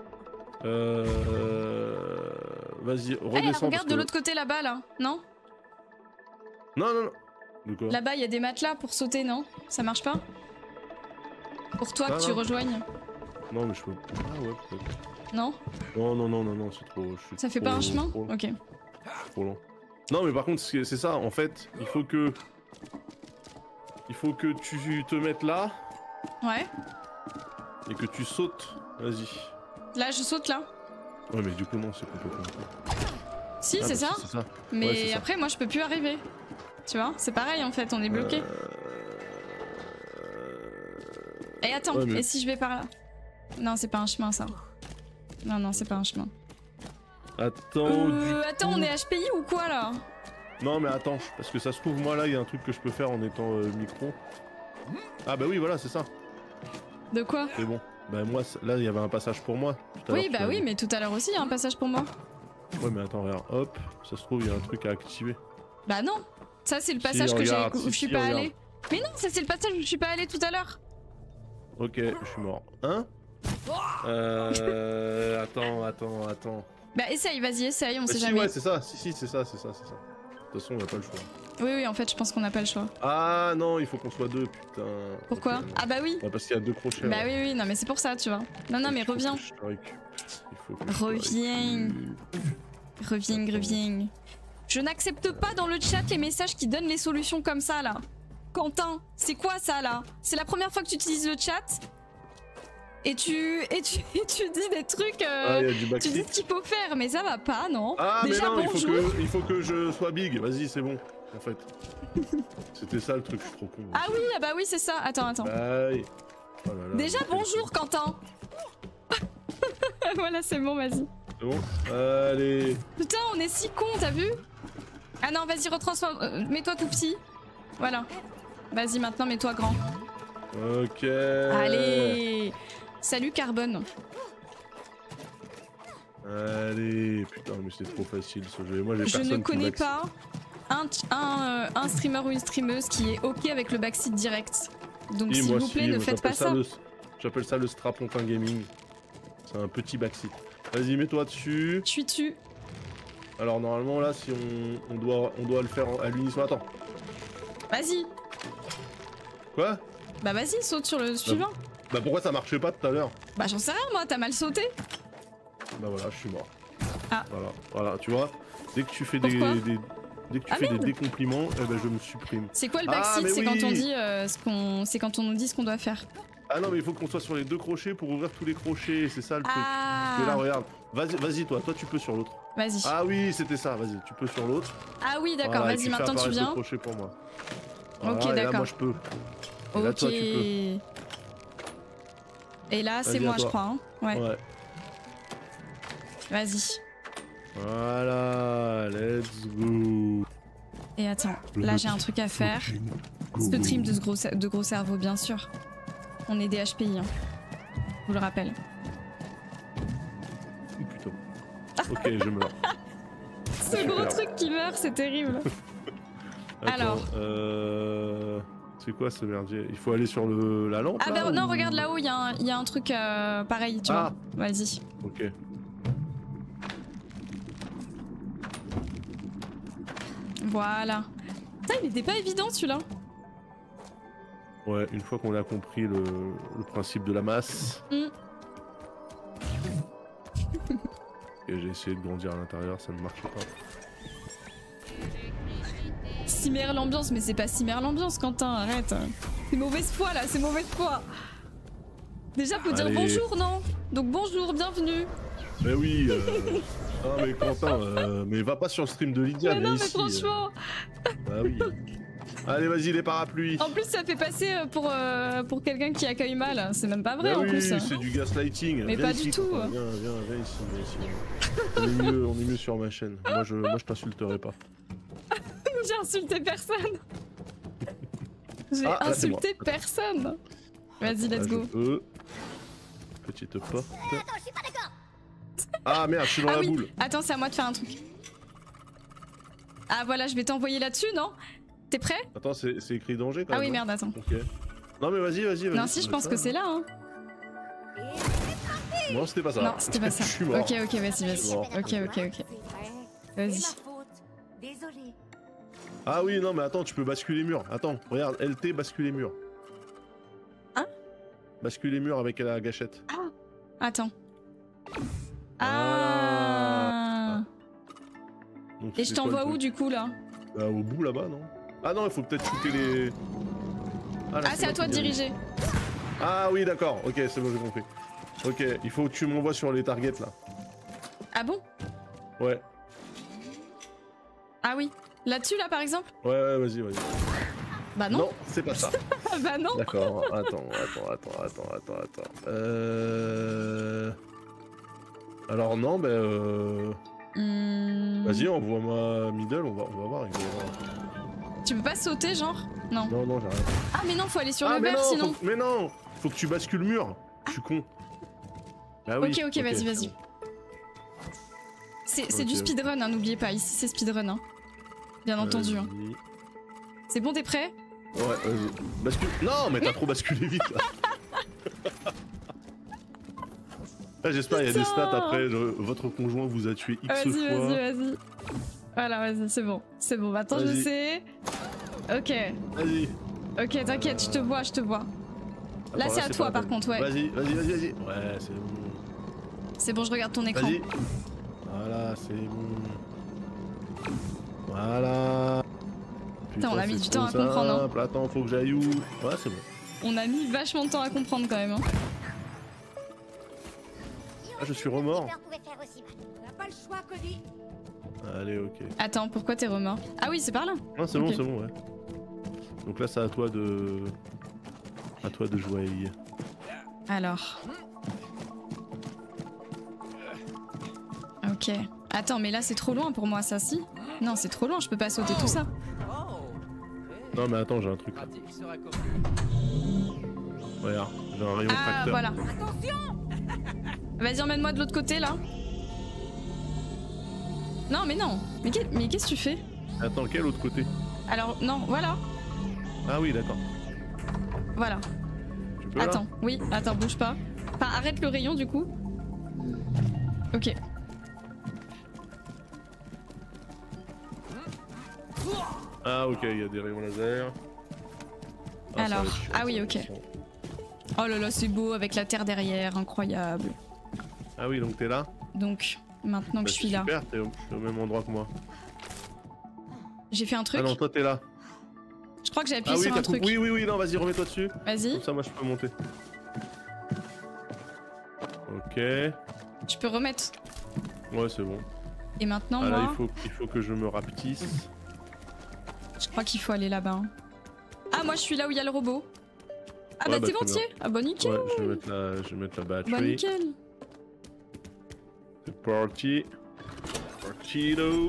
Speaker 1: Vas-y,
Speaker 2: Eh,
Speaker 1: redescends.
Speaker 2: regarde de l'autre côté là-bas, là. Non?
Speaker 1: Non. De quoi?
Speaker 2: Là-bas, il y a des matelas pour sauter, non? Ça marche pas? Pour toi,
Speaker 1: Ah,
Speaker 2: que tu
Speaker 1: non.
Speaker 2: rejoignes.
Speaker 1: Non, mais je peux... Ah ouais, peut-être.
Speaker 2: Non?
Speaker 1: Non, c'est trop...
Speaker 2: Ça fait pas un chemin? Ok.
Speaker 1: Trop long. Non, mais par contre, c'est ça, en fait, il faut que tu te mettes là
Speaker 2: Ouais.
Speaker 1: et que tu sautes. Vas-y.
Speaker 2: Là, je saute là.
Speaker 1: Ouais, mais du coup, non, c'est complètement con.
Speaker 2: Si,
Speaker 1: Ah,
Speaker 2: c'est
Speaker 1: bah,
Speaker 2: ça.
Speaker 1: si, c'est ça.
Speaker 2: Mais
Speaker 1: Ouais, c'est ça.
Speaker 2: après, moi, je peux plus arriver. Tu vois? C'est pareil, en fait, on est bloqué. Eh, Et attends,
Speaker 1: Ouais, mais-
Speaker 2: et si je vais par là? Non, c'est pas un chemin ça. Non, non, c'est pas un chemin.
Speaker 1: Attends,
Speaker 2: Attends, on est HPI ou quoi là?
Speaker 1: Non mais attends, parce que ça se trouve moi là il y a un truc que je peux faire en étant micro. Ah bah oui voilà c'est ça,
Speaker 2: De quoi?
Speaker 1: c'est bon. Bah moi là il y avait un passage pour moi. Tout à
Speaker 2: Oui,
Speaker 1: l'heure,
Speaker 2: bah
Speaker 1: tu
Speaker 2: oui,
Speaker 1: m'as
Speaker 2: mais tout à l'heure aussi, il y a un passage pour moi.
Speaker 1: dit. Ouais mais attends regarde, hop, ça se trouve il y a un truc à activer.
Speaker 2: Bah non, ça c'est le passage
Speaker 1: regarde,
Speaker 2: où je suis
Speaker 1: si,
Speaker 2: pas
Speaker 1: regarde.
Speaker 2: allée. Mais non, ça c'est le passage où je suis pas allée tout à l'heure.
Speaker 1: Ok, je suis mort. Hein attends.
Speaker 2: Bah essaye, vas-y, essaye, on
Speaker 1: Bah
Speaker 2: sait
Speaker 1: si
Speaker 2: jamais.
Speaker 1: ouais c'est ça, si c'est ça. De toute façon on n'a pas le choix.
Speaker 2: Oui, oui, en fait, je pense qu'on n'a pas le choix.
Speaker 1: Ah non il faut qu'on soit deux putain.
Speaker 2: Pourquoi?
Speaker 1: Ok.
Speaker 2: Ah bah oui.
Speaker 1: Bah, parce qu'il y a deux crochets.
Speaker 2: Bah
Speaker 1: là.
Speaker 2: oui, oui, non mais c'est pour ça, tu vois. Non, non, mais
Speaker 1: Il faut
Speaker 2: reviens.
Speaker 1: que je te récupère. Il faut que je te
Speaker 2: Reviens.
Speaker 1: récupère.
Speaker 2: Reviens. Je n'accepte pas dans le chat les messages qui donnent les solutions comme ça, là. Quentin, c'est quoi ça, là? C'est la première fois que tu utilises le chat et tu dis des trucs...
Speaker 1: Ah il y a du
Speaker 2: tu dis
Speaker 1: backseat.
Speaker 2: ce qu'il faut faire, mais ça va pas, non?
Speaker 1: Ah
Speaker 2: Déjà,
Speaker 1: mais non
Speaker 2: bonjour.
Speaker 1: il faut que je sois big. Vas-y c'est bon en fait. C'était ça le truc, je suis trop con.
Speaker 2: Ah oui, ah bah oui, c'est ça. Attends.
Speaker 1: Aïe. Oh là là,
Speaker 2: Déjà,
Speaker 1: je fais-
Speaker 2: bonjour, Quentin. Voilà, c'est bon, vas-y.
Speaker 1: C'est bon. Allez.
Speaker 2: Putain, on est si cons, t'as vu? Ah non, vas-y, retransforme. Mets-toi tout petit. Voilà. Vas-y, maintenant, mets-toi grand.
Speaker 1: Ok.
Speaker 2: Allez. Salut, Carbone.
Speaker 1: Allez. Putain mais c'est trop facile ce jeu. Moi j'ai
Speaker 2: Je
Speaker 1: personne
Speaker 2: ne
Speaker 1: qui
Speaker 2: connais
Speaker 1: m'axe.
Speaker 2: pas un streamer ou une streameuse qui est OK avec le backseat direct. Donc,
Speaker 1: Oui,
Speaker 2: s'il
Speaker 1: moi
Speaker 2: vous
Speaker 1: aussi,
Speaker 2: plaît, ne
Speaker 1: moi,
Speaker 2: faites pas ça.
Speaker 1: J'appelle ça le strapontin gaming. C'est un petit backseat. Vas-y mets-toi dessus.
Speaker 2: Je suis dessus.
Speaker 1: Alors normalement là si on doit le faire à l'unisson. Attends.
Speaker 2: Vas-y.
Speaker 1: Quoi?
Speaker 2: Bah, vas-y, saute sur le suivant.
Speaker 1: Bah pourquoi ça marchait pas tout à l'heure?
Speaker 2: Bah, j'en sais rien, moi, t'as mal sauté.
Speaker 1: Bah voilà, je suis mort.
Speaker 2: Ah.
Speaker 1: Voilà, tu vois. Dès que tu fais
Speaker 2: Pourquoi
Speaker 1: dès que tu
Speaker 2: Ah,
Speaker 1: fais des
Speaker 2: merde.
Speaker 1: décompliments, eh ben je me supprime.
Speaker 2: C'est quoi le
Speaker 1: Ah,
Speaker 2: backseat?
Speaker 1: mais
Speaker 2: C'est quand on
Speaker 1: oui.
Speaker 2: dit c'est quand on nous dit ce qu'on doit faire.
Speaker 1: Ah non mais il faut qu'on soit sur les deux crochets pour ouvrir tous les crochets, c'est ça le truc.
Speaker 2: Ah.
Speaker 1: Parce que là regarde, vas-y toi tu peux sur l'autre.
Speaker 2: Vas-y.
Speaker 1: Ah oui c'était ça, vas-y tu peux sur l'autre.
Speaker 2: Ah oui, d'accord,
Speaker 1: Voilà, et
Speaker 2: vas-y,
Speaker 1: tu fais
Speaker 2: maintenant tu
Speaker 1: apparaître le
Speaker 2: viens.
Speaker 1: crochet pour moi.
Speaker 2: Ok,
Speaker 1: Voilà, et là
Speaker 2: d'accord.
Speaker 1: moi je peux. Et là
Speaker 2: Ok.
Speaker 1: toi tu peux.
Speaker 2: Et là, c'est
Speaker 1: Vas-y, à
Speaker 2: moi, je
Speaker 1: toi.
Speaker 2: crois. Hein. Ouais.
Speaker 1: Ouais.
Speaker 2: Vas-y.
Speaker 1: Voilà, let's go.
Speaker 2: Et attends, là j'ai un truc à faire. Stream de gros cerveau, bien sûr. On est des HPI, hein. Je vous le rappelle.
Speaker 1: Oh, putain. Ok, je meurs.
Speaker 2: Ce gros truc qui meurt, c'est terrible.
Speaker 1: Attends,
Speaker 2: Alors.
Speaker 1: C'est quoi ce merdier? Il faut aller sur la lampe
Speaker 2: Ah
Speaker 1: là,
Speaker 2: bah non,
Speaker 1: ou-
Speaker 2: regarde là-haut, il y a un truc pareil, tu
Speaker 1: Ah.
Speaker 2: vois. Vas-y.
Speaker 1: Ok.
Speaker 2: Voilà. Putain, il était pas évident celui-là.
Speaker 1: Ouais, une fois qu'on a compris le principe de la masse.
Speaker 2: Mm.
Speaker 1: Et j'ai essayé de grandir à l'intérieur, ça ne marche pas.
Speaker 2: Cimère l'ambiance, mais c'est pas cimère l'ambiance, Quentin, arrête. C'est mauvaise foi là, c'est mauvaise foi. Déjà, faut dire
Speaker 1: Allez.
Speaker 2: bonjour, non? Donc bonjour, bienvenue.
Speaker 1: Mais oui Non mais Quentin, mais va pas sur le stream de Lydia,
Speaker 2: Mais non, mais
Speaker 1: ici,
Speaker 2: franchement.
Speaker 1: Bah oui. Allez, vas-y, les parapluies.
Speaker 2: En plus, ça fait passer pour quelqu'un qui accueille mal. C'est même pas vrai
Speaker 1: Bah
Speaker 2: en
Speaker 1: oui,
Speaker 2: plus.
Speaker 1: c'est du gaslighting.
Speaker 2: Mais
Speaker 1: Viens
Speaker 2: pas
Speaker 1: ici,
Speaker 2: du tout.
Speaker 1: Quentin, viens ici. On est mieux sur ma chaîne. Moi je t'insulterai pas.
Speaker 2: J'ai insulté personne. J'ai
Speaker 1: Ah, là, c'est moi.
Speaker 2: insulté personne. Vas-y, let's
Speaker 1: Là,
Speaker 2: go.
Speaker 1: je peux. Petite porte. Ah merde, je suis dans
Speaker 2: Ah
Speaker 1: la
Speaker 2: oui,
Speaker 1: boule.
Speaker 2: attends, c'est à moi de faire un truc. Ah voilà, je vais t'envoyer là-dessus, non? T'es prêt?
Speaker 1: Attends, c'est écrit danger quand
Speaker 2: Ah
Speaker 1: même.
Speaker 2: oui, merde, attends.
Speaker 1: Ok. Non mais vas-y.
Speaker 2: Non, si, je pense que c'est là, hein.
Speaker 1: Non, c'était pas ça.
Speaker 2: Non, c'était pas ça.
Speaker 1: Je suis mort.
Speaker 2: Ok, vas-y,
Speaker 1: Je suis
Speaker 2: vas-y.
Speaker 1: mort.
Speaker 2: Ok. Vas-y.
Speaker 5: C'est ma faute. Désolée.
Speaker 1: Ah oui, non mais attends, tu peux basculer les murs. Attends, regarde, LT, bascule les murs.
Speaker 2: Hein?
Speaker 1: Bascule les murs avec la gâchette.
Speaker 2: Attends.
Speaker 1: Voilà.
Speaker 2: Ah.
Speaker 1: Donc,
Speaker 2: Et
Speaker 1: c'est
Speaker 2: je
Speaker 1: quoi,
Speaker 2: t'envoie
Speaker 1: le
Speaker 2: où
Speaker 1: truc
Speaker 2: du coup là?
Speaker 1: Bah, au bout là-bas, non? Ah non, il faut peut-être shooter les... là,
Speaker 2: Ah, c'est à
Speaker 1: moi
Speaker 2: toi de
Speaker 1: qui dirige.
Speaker 2: diriger.
Speaker 1: Ah oui, d'accord, ok, c'est bon, j'ai compris. Ok, il faut que tu m'envoies sur les targets là.
Speaker 2: Ah bon?
Speaker 1: Ouais,
Speaker 2: Ah oui. Là-dessus là par exemple?
Speaker 1: ouais, vas-y.
Speaker 2: Bah non.
Speaker 1: Non, c'est pas ça.
Speaker 2: Bah non.
Speaker 1: D'accord, attends. Alors non, Vas-y, envoie-moi middle, on va voir.
Speaker 2: Tu peux pas sauter, genre? Non.
Speaker 1: Non, j'arrête.
Speaker 2: Ah, mais non, faut aller sur le
Speaker 1: mais
Speaker 2: vert
Speaker 1: non,
Speaker 2: sinon.
Speaker 1: mais non, faut que tu bascules le mur. Je suis con. Ah oui.
Speaker 2: Ok, vas-y. C'est du speedrun, hein, n'oubliez pas. Ici, c'est speedrun, hein. Bien entendu. Hein. C'est bon, t'es prêt?
Speaker 1: Ouais, vas-y. Bascule. Non, mais t'as trop basculé vite là. Ah, j'espère qu'il y a des stats après. Votre conjoint vous a tué X fois.
Speaker 2: Vas-y. Voilà, vas-y, c'est bon. Maintenant, je sais. Ok.
Speaker 1: Vas-y.
Speaker 2: Ok, t'inquiète, je te vois. Là, c'est à toi, par contre, ouais.
Speaker 1: Vas-y. Ouais, c'est bon.
Speaker 2: C'est bon, je regarde ton écran.
Speaker 1: Vas-y. Voilà, c'est bon. Voilà.
Speaker 2: Putain, on a mis du temps à comprendre. Hein.
Speaker 1: Attends, faut que j'aille où? Ouais, c'est bon.
Speaker 2: On a mis vachement de temps à comprendre quand même. Hein.
Speaker 1: Ah, je suis remords.
Speaker 5: On n'a pas le choix, Cody.
Speaker 1: Allez, ok.
Speaker 2: Attends, pourquoi t'es remords? Ah oui, c'est par là.
Speaker 1: Non, c'est bon, ouais. Donc là, c'est à toi de... jouer.
Speaker 2: Alors. Ok. Attends, mais là, c'est trop loin pour moi, ça, si? Non, c'est trop loin, je peux pas sauter tout ça.
Speaker 1: Non, mais attends, j'ai un truc là. Regarde, j'ai un rayon tracteur.
Speaker 2: Voilà.
Speaker 5: Attention!
Speaker 2: Vas-y, emmène-moi de l'autre côté, là. Non, mais non. Mais qu'est-ce que tu fais?
Speaker 1: Attends, quel autre côté?
Speaker 2: Alors, non, voilà.
Speaker 1: Ah oui, d'accord.
Speaker 2: Voilà.
Speaker 1: Tu peux
Speaker 2: Attends, oui, attends, bouge pas. Enfin, arrête le rayon, du coup. Ok.
Speaker 1: Ah ok, il y a des rayons laser. Ah,
Speaker 2: alors, oui, ok. Oh là là, c'est beau avec la terre derrière, incroyable.
Speaker 1: Ah oui, donc t'es là?
Speaker 2: Donc, maintenant que je suis là.
Speaker 1: Super, t'es au même endroit que moi.
Speaker 2: J'ai fait un truc.
Speaker 1: Ah non, toi t'es là.
Speaker 2: Je crois que j'ai appuyé sur un truc.
Speaker 1: Oui, non, vas-y, remets-toi dessus.
Speaker 2: Vas-y.
Speaker 1: Comme ça, moi je peux monter. Ok.
Speaker 2: Tu peux remettre.
Speaker 1: Ouais, c'est bon.
Speaker 2: Et maintenant,
Speaker 1: ah,
Speaker 2: moi...
Speaker 1: là, il faut que je me rapetisse.
Speaker 2: Je crois qu'il faut aller là-bas. Hein. Ah, moi je suis là où il y a le robot. Ah
Speaker 1: ouais,
Speaker 2: bah t'es entier. Ah bah nickel.
Speaker 1: Ouais, je vais mettre la batterie.
Speaker 2: Bah nickel.
Speaker 1: C'est parti. Partido.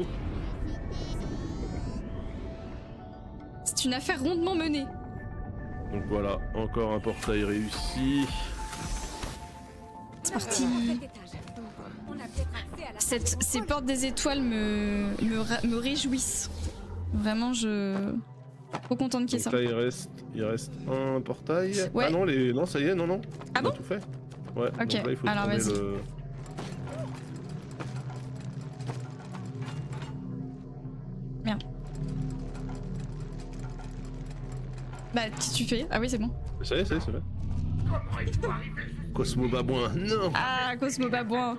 Speaker 2: C'est une affaire rondement menée.
Speaker 1: Donc voilà, encore un portail réussi.
Speaker 2: C'est parti. Ces portes des étoiles me réjouissent. Vraiment, trop contente qu'il y ait ça.
Speaker 1: Là, il reste un portail.
Speaker 2: Ouais.
Speaker 1: Ah non, non, ça y est, non.
Speaker 2: Ah
Speaker 1: on
Speaker 2: bon
Speaker 1: a tout fait. Ouais.
Speaker 2: Ok,
Speaker 1: donc là, il faut
Speaker 2: alors vas-y.
Speaker 1: le...
Speaker 2: Merde. Bah, qu'est-ce que tu fais? Ah oui, c'est bon.
Speaker 1: Ça y est, c'est fait. Cosmo Babouin, non.
Speaker 2: Ah, Cosmo Babouin.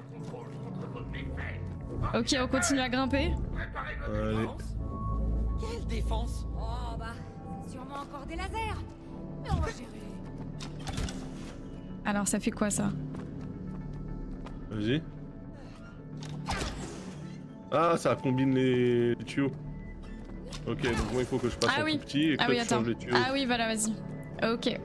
Speaker 2: Ok, on continue à grimper.
Speaker 1: Allez.
Speaker 3: Quelle défense?
Speaker 5: Oh bah, sûrement encore des lasers. Mais on va gérer.
Speaker 2: Alors, ça fait quoi ça?
Speaker 1: Vas-y. Ah, ça combine les tuyaux. Ok, donc moi il faut que je passe en tout petit et que
Speaker 2: oui,
Speaker 1: tu
Speaker 2: attends.
Speaker 1: changes les tuyaux.
Speaker 2: Ah oui, voilà, vas-y. Ok.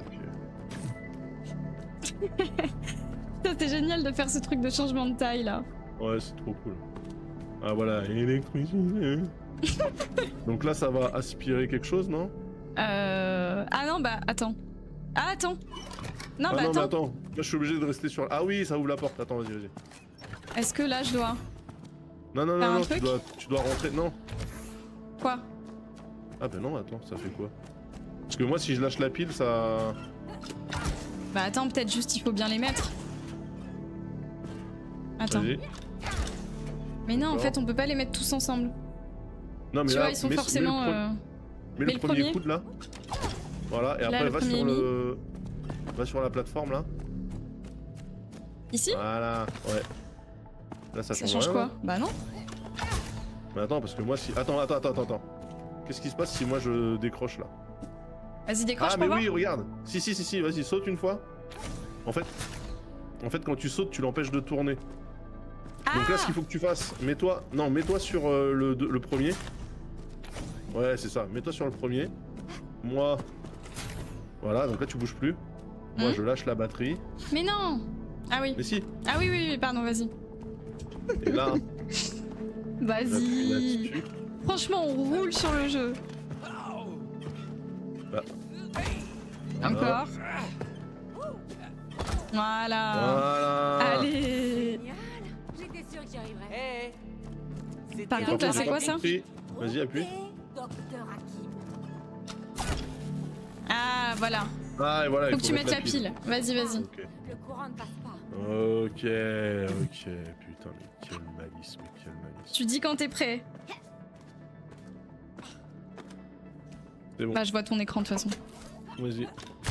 Speaker 2: C'est génial de faire ce truc de changement de taille là.
Speaker 1: Ouais, c'est trop cool. Ah voilà, électricité. Donc là, ça va aspirer quelque chose, non?
Speaker 2: Ah non, bah attends. Ah attends. Non, bah
Speaker 1: non,
Speaker 2: attends.
Speaker 1: mais attends. Moi, je suis obligé de rester sur. Ah oui, ça ouvre la porte. Attends, vas-y.
Speaker 2: Est-ce que là, je dois...
Speaker 1: Non, tu dois rentrer. Non.
Speaker 2: Quoi?
Speaker 1: Ah bah non, attends, ça fait quoi? Parce que moi, si je lâche la pile, ça...
Speaker 2: Bah attends, peut-être juste il faut bien les mettre. Attends. Mais non, en fait, on peut pas les mettre tous ensemble.
Speaker 1: Non, mais
Speaker 2: tu
Speaker 1: là,
Speaker 2: vois, ils sont forcément...
Speaker 1: Mets le premier coude là. Voilà, et
Speaker 2: là,
Speaker 1: après va sur la plateforme là.
Speaker 2: Ici?
Speaker 1: Voilà, ouais. Là, ça change rien,
Speaker 2: quoi?
Speaker 1: là.
Speaker 2: Bah non.
Speaker 1: Mais attends, parce que moi, si... Attends. Qu'est-ce qui se passe si moi je décroche là?
Speaker 2: Vas-y, décroche.
Speaker 1: Ah mais oui, regarde. Si, vas-y, saute une fois. En fait, quand tu sautes, tu l'empêches de tourner. Donc là, ce qu'il faut que tu fasses, mets-toi sur le premier. Ouais, c'est ça. Mets-toi sur le premier. moi. Voilà, donc là tu bouges plus. Moi
Speaker 2: Hein
Speaker 1: je lâche la batterie.
Speaker 2: Mais non. Ah oui.
Speaker 1: Mais si.
Speaker 2: Ah oui, oui, oui, pardon, vas-y.
Speaker 1: Et là,
Speaker 2: Vas-y.
Speaker 1: là-dessus.
Speaker 2: Franchement, on roule sur le jeu.
Speaker 1: Bah.
Speaker 2: Encore. Voilà.
Speaker 1: Voilà.
Speaker 2: Allez.
Speaker 5: Génial. J'étais sûre que j'y arriverais.
Speaker 3: Hé C'était
Speaker 2: Par
Speaker 3: un
Speaker 2: contre, là,
Speaker 3: peu
Speaker 2: c'est quoi ça?
Speaker 1: Compris. Vas-y, appuie.
Speaker 5: Docteur Hakim.
Speaker 2: Ah, voilà.
Speaker 1: Ah, et voilà,
Speaker 2: Faut
Speaker 1: il
Speaker 2: que tu mettes la pile. Vas-y, vas-y.
Speaker 1: Ok.
Speaker 5: Le courant ne passe pas.
Speaker 1: Ok, ok. Putain, mais quel malice, mais quel malice.
Speaker 2: Tu dis quand t'es prêt.
Speaker 1: C'est bon,
Speaker 2: Bah, je vois ton écran de toute façon.
Speaker 1: vas-y.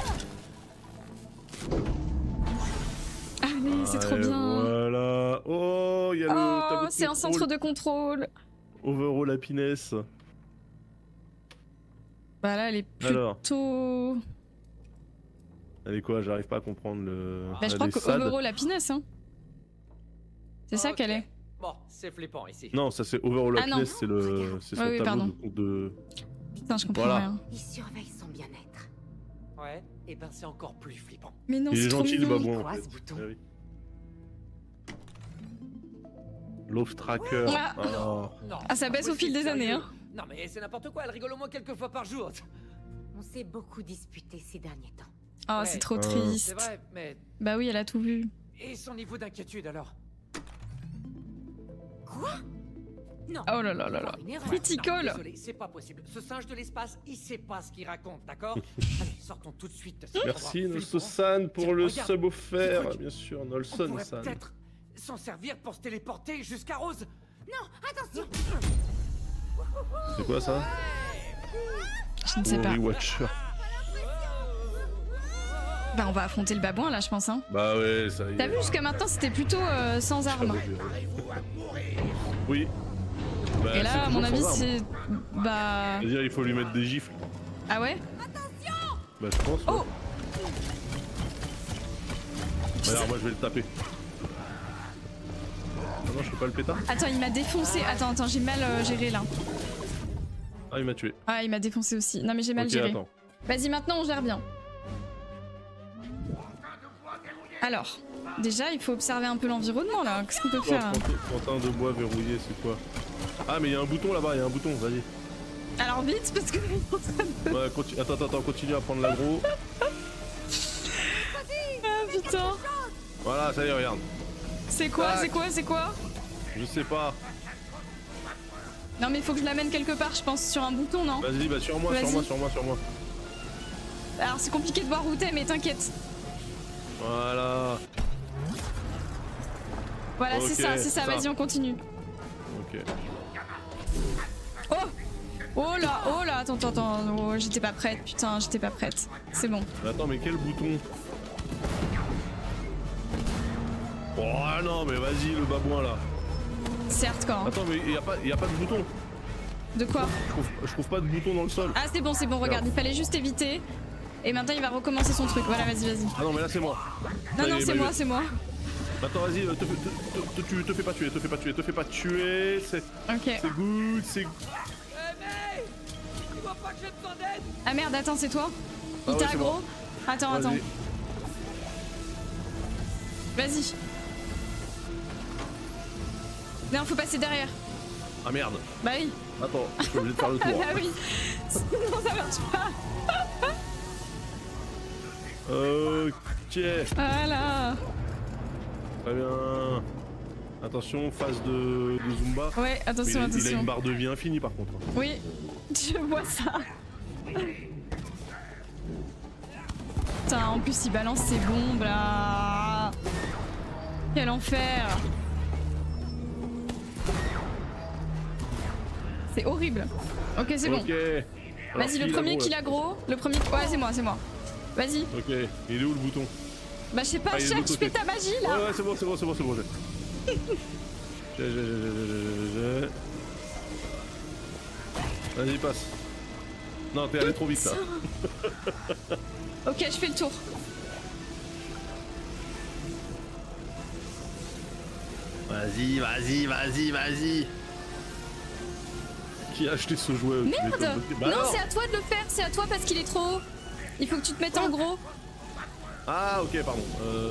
Speaker 2: Allez, c'est trop
Speaker 1: Et
Speaker 2: bien.
Speaker 1: Voilà. Oh, il y a le tableau
Speaker 2: Oh,
Speaker 1: de
Speaker 2: c'est un
Speaker 1: contrôle.
Speaker 2: centre de contrôle.
Speaker 1: Overall happiness.
Speaker 2: Bah là, elle est
Speaker 1: Alors.
Speaker 2: plutôt...
Speaker 1: Elle est quoi? J'arrive pas à comprendre le.
Speaker 2: Bah, je
Speaker 1: Elle
Speaker 2: crois
Speaker 1: est
Speaker 2: que
Speaker 1: sad.
Speaker 2: overall happiness, hein. C'est ça
Speaker 3: Ok.
Speaker 2: qu'elle est.
Speaker 3: Bon, c'est flippant ici.
Speaker 1: Non, ça c'est overall
Speaker 2: Ah, non.
Speaker 1: happiness, c'est le. C'est son
Speaker 2: Ouais, oui,
Speaker 1: tableau
Speaker 2: pardon.
Speaker 1: de.
Speaker 2: Putain, je comprends
Speaker 1: Voilà.
Speaker 2: rien.
Speaker 5: Il surveille son bien-être.
Speaker 3: Ouais, et ben c'est encore plus flippant.
Speaker 2: Mais non,
Speaker 1: Il
Speaker 2: c'est
Speaker 1: est
Speaker 2: trop
Speaker 1: gentil le
Speaker 2: mignon.
Speaker 1: babouin en
Speaker 5: Quoi,
Speaker 1: fait.
Speaker 5: ce bouton
Speaker 1: Ah oui. Love tracker.
Speaker 2: Ah.
Speaker 1: Ah.
Speaker 3: Non,
Speaker 2: Ah, ça baisse au fil des
Speaker 3: impossible,
Speaker 2: années,
Speaker 3: sérieux.
Speaker 2: hein.
Speaker 3: Non mais c'est n'importe quoi, elle rigole au moins quelques fois par jour.
Speaker 5: On s'est beaucoup disputé ces derniers temps.
Speaker 2: Oh,
Speaker 3: Ouais.
Speaker 2: c'est trop
Speaker 1: C'est
Speaker 3: C'est
Speaker 2: triste.
Speaker 3: vrai, mais...
Speaker 2: Bah oui, elle a tout vu.
Speaker 3: Et son niveau d'inquiétude alors?
Speaker 5: Quoi? Non.
Speaker 2: Oh là là là là.
Speaker 5: Une erreur.
Speaker 2: Critical.
Speaker 3: Non, désolé, c'est pas possible. Ce singe de l'espace, il sait pas ce qu'il raconte, d'accord? Allez, sortons tout de suite de cet
Speaker 1: Merci
Speaker 3: endroit
Speaker 1: Nolso-san pour
Speaker 3: Tiens,
Speaker 1: le
Speaker 3: regarde,
Speaker 1: sub
Speaker 3: ce
Speaker 1: offert.
Speaker 3: truc.
Speaker 1: Bien sûr,
Speaker 3: On
Speaker 1: Nolson-san.
Speaker 3: pourrait peut-être s'en servir pour se téléporter jusqu'à Rose.
Speaker 5: Attention.
Speaker 1: C'est quoi ça?
Speaker 2: Je ne sais pas.
Speaker 1: Ori Watcher.
Speaker 2: Bah, on va affronter le babouin là, je pense, hein.
Speaker 1: Bah ouais, ça y est.
Speaker 2: T'as vu, jusqu'à maintenant, c'était plutôt sans armes.
Speaker 1: Oui. Bah,
Speaker 2: Et
Speaker 1: c'est
Speaker 2: là, à
Speaker 1: toujours
Speaker 2: mon avis,
Speaker 1: sans arme.
Speaker 2: c'est. Bah.
Speaker 1: C'est-à-dire, il faut lui mettre des gifles.
Speaker 2: Ah ouais?
Speaker 1: Bah, je pense.
Speaker 2: Oh!
Speaker 1: Ouais. Regarde, moi je vais le taper. Ah non, je fais pas le pétard.
Speaker 2: Attends, il m'a défoncé. Attends, attends, j'ai mal géré là.
Speaker 1: Ah, il m'a tué.
Speaker 2: Ah, il m'a défoncé aussi. Non, mais j'ai mal
Speaker 1: Ok,
Speaker 2: géré.
Speaker 1: attends.
Speaker 2: Vas-y, maintenant, on gère bien. Alors, déjà, il faut observer un peu l'environnement là. Qu'est-ce qu'on peut faire hein?
Speaker 1: Pantin de bois verrouillé, c'est quoi? Ah, mais il y a un bouton là-bas, il y a un bouton, vas-y.
Speaker 2: Alors, vite, parce que.
Speaker 1: Ouais, attends, continue à prendre l'aggro.
Speaker 2: Ah putain!
Speaker 1: Voilà, ça y est, regarde.
Speaker 2: C'est quoi?
Speaker 1: Tac.
Speaker 2: C'est quoi? C'est quoi?
Speaker 1: Je sais pas.
Speaker 2: Non, mais il faut que je l'amène quelque part, je pense, sur un bouton, non?
Speaker 1: Vas-y, bah sur moi, sur
Speaker 2: Vas-y.
Speaker 1: moi, sur moi, sur moi.
Speaker 2: Alors, c'est compliqué de voir où t'es, mais t'inquiète.
Speaker 1: Voilà.
Speaker 2: Voilà,
Speaker 1: Ok,
Speaker 2: c'est ça,
Speaker 1: ça.
Speaker 2: vas-y, on continue.
Speaker 1: Ok.
Speaker 2: Oh! Oh là, attends, oh, j'étais pas prête, putain, j'étais pas prête. C'est bon.
Speaker 1: Mais attends, mais quel bouton? Oh non, mais vas-y, le babouin là.
Speaker 2: C'est hardcore. Hein.
Speaker 1: Attends, mais y a pas de bouton.
Speaker 2: De quoi?
Speaker 1: Je trouve pas de bouton dans le sol.
Speaker 2: Ah, c'est bon, regarde, il fallait juste éviter. Et maintenant, il va recommencer son truc. Voilà, vas-y, vas-y.
Speaker 1: Ah non, mais là c'est moi.
Speaker 2: Non,
Speaker 1: Ça y
Speaker 2: non,
Speaker 1: est,
Speaker 2: c'est
Speaker 1: bah,
Speaker 2: moi, c'est moi.
Speaker 1: Attends, vas-y, te fais pas tuer, te fais pas tuer. C'est
Speaker 2: Ok.
Speaker 1: good, c'est.
Speaker 3: Eh mais tu vois pas que j'ai besoin d'aide?
Speaker 2: Ah merde, attends, c'est toi? Il
Speaker 1: Ah ouais,
Speaker 2: t'a
Speaker 1: c'est
Speaker 2: aggro?
Speaker 1: moi.
Speaker 2: Attends, attends. Vas-y. Non, faut passer derrière.
Speaker 1: Ah merde.
Speaker 2: Bah oui.
Speaker 1: Attends, je suis obligé de faire le
Speaker 2: Ah
Speaker 1: tour.
Speaker 2: bah oui. Sinon, ça marche pas.
Speaker 1: Ok.
Speaker 2: Voilà.
Speaker 1: Très bien. Attention, phase de Zumba.
Speaker 2: Ouais,
Speaker 1: Mais
Speaker 2: attention,
Speaker 1: il a
Speaker 2: attention.
Speaker 1: une barre de vie infinie par contre.
Speaker 2: Oui, je vois ça. Putain, en plus il balance ses bombes là. Quel enfer. C'est horrible. Ok, c'est bon.
Speaker 1: Ok. Alors,
Speaker 2: Vas-y, le
Speaker 1: qui
Speaker 2: premier
Speaker 1: l'aggro,
Speaker 2: qui
Speaker 1: là
Speaker 2: l'aggro. Le premier. Ouais, c'est moi, c'est moi. Vas-y.
Speaker 1: Ok. Il est où le bouton?
Speaker 2: Bah, je sais pas,
Speaker 1: Ah, il est de l'autre
Speaker 2: cherche, fais
Speaker 1: côté.
Speaker 2: ta magie
Speaker 1: Ouais,
Speaker 2: là.
Speaker 1: ouais, c'est bon, j'ai. Vas-y, passe. Non, t'es allé trop vite là.
Speaker 2: Ok, je fais le tour.
Speaker 1: Vas-y. Qui a acheté ce jouet?
Speaker 2: Merde.
Speaker 1: Bah
Speaker 2: Non,
Speaker 1: alors.
Speaker 2: c'est à toi de le faire, c'est à toi parce qu'il est trop haut. Il faut que tu te mettes en gros.
Speaker 1: Ah ok pardon.